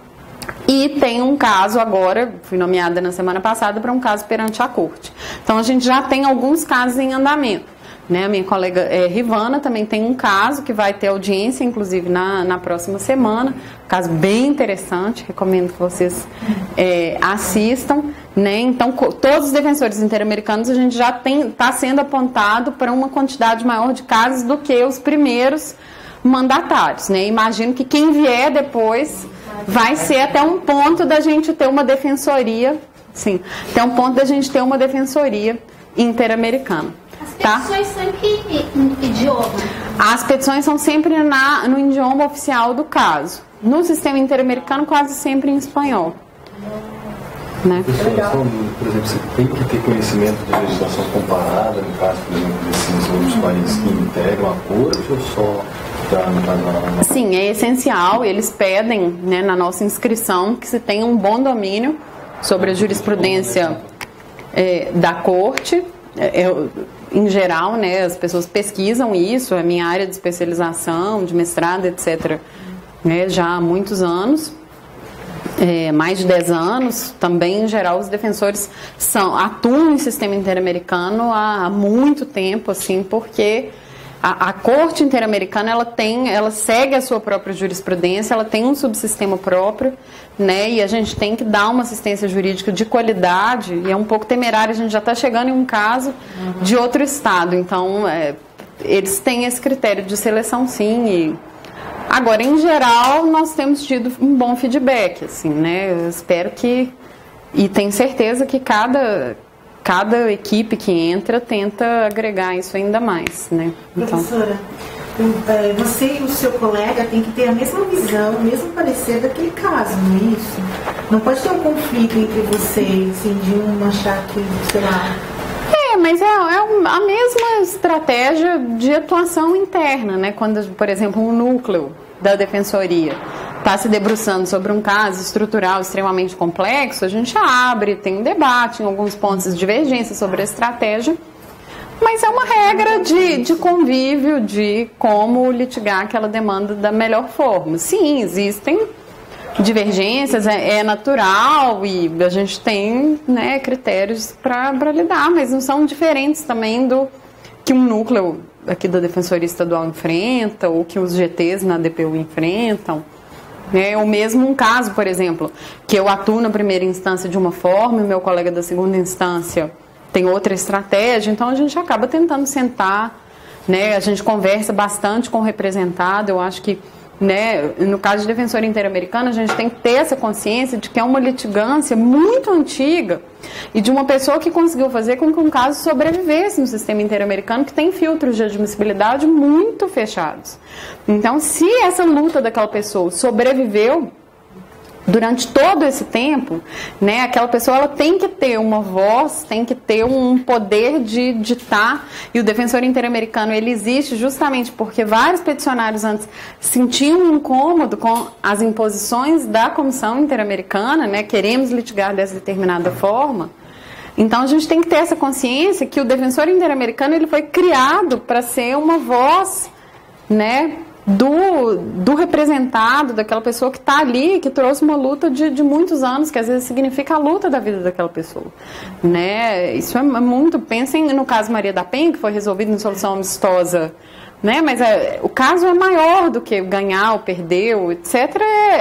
E tem um caso agora, fui nomeada na semana passada para um caso perante a Corte. Então a gente já tem alguns casos em andamento. Né, a minha colega Rivana também tem um caso que vai ter audiência, inclusive na próxima semana, um caso bem interessante, recomendo que vocês assistam, né? Então, todos os defensores interamericanos a gente já está sendo apontado para uma quantidade maior de casos do que os primeiros mandatários, né? Imagino que quem vier depois vai ser até um ponto da gente ter uma defensoria, sim, até um ponto da gente ter uma defensoria interamericana. As petições são em que idioma? As petições são sempre no idioma oficial do caso. No sistema interamericano, quase sempre em espanhol. Né? Por exemplo, você tem que ter conhecimento de legislação comparada, no caso, por exemplo, desses outros países que integram a corte, ou só Sim, é essencial. Eles pedem, né, na nossa inscrição que se tenha um bom domínio sobre a jurisprudência da corte. Em geral, né, as pessoas pesquisam isso, é minha área de especialização, de mestrado, etc., né, já há muitos anos, mais de 10 anos. Também, em geral, os defensores atuam no sistema interamericano há muito tempo, assim, porque a Corte Interamericana ela segue a sua própria jurisprudência, ela tem um subsistema próprio, né? E a gente tem que dar uma assistência jurídica de qualidade, e é um pouco temerário, a gente já está chegando em um caso de outro estado. Então, eles têm esse critério de seleção, sim. E agora, em geral, nós temos tido um bom feedback, assim, né? Eu espero que, e tenho certeza que cada equipe que entra tenta agregar isso ainda mais, né? Então, professora, você e o seu colega têm que ter a mesma visão, o mesmo parecer daquele caso, não é isso? Não pode ter um conflito entre vocês, assim, de um achar que, sei lá... Mas é a mesma estratégia de atuação interna, né? Quando, por exemplo, um núcleo da defensoria está se debruçando sobre um caso estrutural extremamente complexo, a gente abre, tem um debate em alguns pontos de divergência sobre a estratégia, mas é uma regra de convívio, de como litigar aquela demanda da melhor forma. Sim, existem divergências, é natural e a gente tem, né, critérios para lidar, mas não são diferentes também do que um núcleo aqui da Defensoria Estadual enfrenta ou que os GTs na DPU enfrentam. Ou mesmo um caso, por exemplo, que eu atuo na primeira instância de uma forma e meu colega da segunda instância tem outra estratégia, então a gente acaba tentando sentar, né, a gente conversa bastante com o representado. Eu acho que, né, no caso de Defensoria Interamericana, a gente tem que ter essa consciência de que é uma litigância muito antiga e de uma pessoa que conseguiu fazer com que um caso sobrevivesse no sistema interamericano, que tem filtros de admissibilidade muito fechados. Então, se essa luta daquela pessoa sobreviveu durante todo esse tempo, né, aquela pessoa ela tem que ter uma voz, tem que ter um poder de ditar, e o Defensor Interamericano ele existe justamente porque vários peticionários antes sentiam um incômodo com as imposições da Comissão Interamericana, né, queremos litigar dessa determinada forma. Então a gente tem que ter essa consciência que o Defensor Interamericano ele foi criado para ser uma voz, né, do representado, daquela pessoa que está ali, que trouxe uma luta de muitos anos, que às vezes significa a luta da vida daquela pessoa, né? Isso é muito... Pensem no caso Maria da Penha, que foi resolvido em solução amistosa, né? Mas o caso é maior do que ganhar ou perder, etc.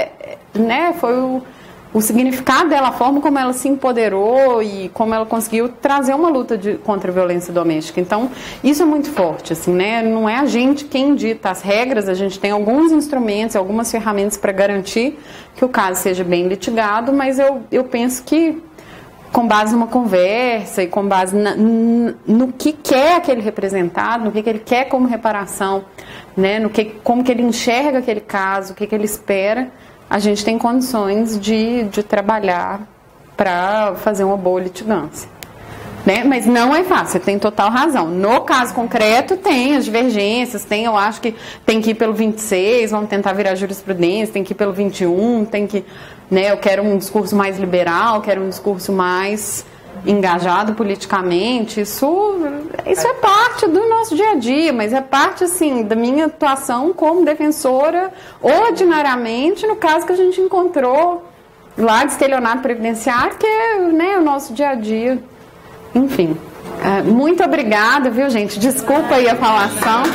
Né? Foi o significado dela, a forma como ela se empoderou e como ela conseguiu trazer uma luta contra a violência doméstica. Então, isso é muito forte, assim, né? Não é a gente quem dita as regras, a gente tem alguns instrumentos, algumas ferramentas para garantir que o caso seja bem litigado, mas eu penso que com base numa conversa e com base no que quer aquele representado, no que ele quer como reparação, né? Como que ele enxerga aquele caso, o que ele espera, a gente tem condições de trabalhar para fazer uma boa litigância, né? Mas não é fácil, você tem total razão. No caso concreto tem as divergências, eu acho que tem que ir pelo 26, vamos tentar virar jurisprudência, tem que ir pelo 21, tem que, né, eu quero um discurso mais liberal, quero um discurso mais engajado politicamente. Isso é parte do nosso dia a dia, mas é parte, assim, da minha atuação como defensora ordinariamente no caso que a gente encontrou lá de estelionato previdenciário, que é, né, o nosso dia a dia. Enfim, muito obrigada, viu, gente? Desculpa aí a falação.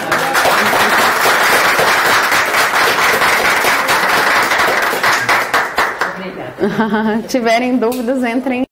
Obrigada. Tiverem dúvidas, entrem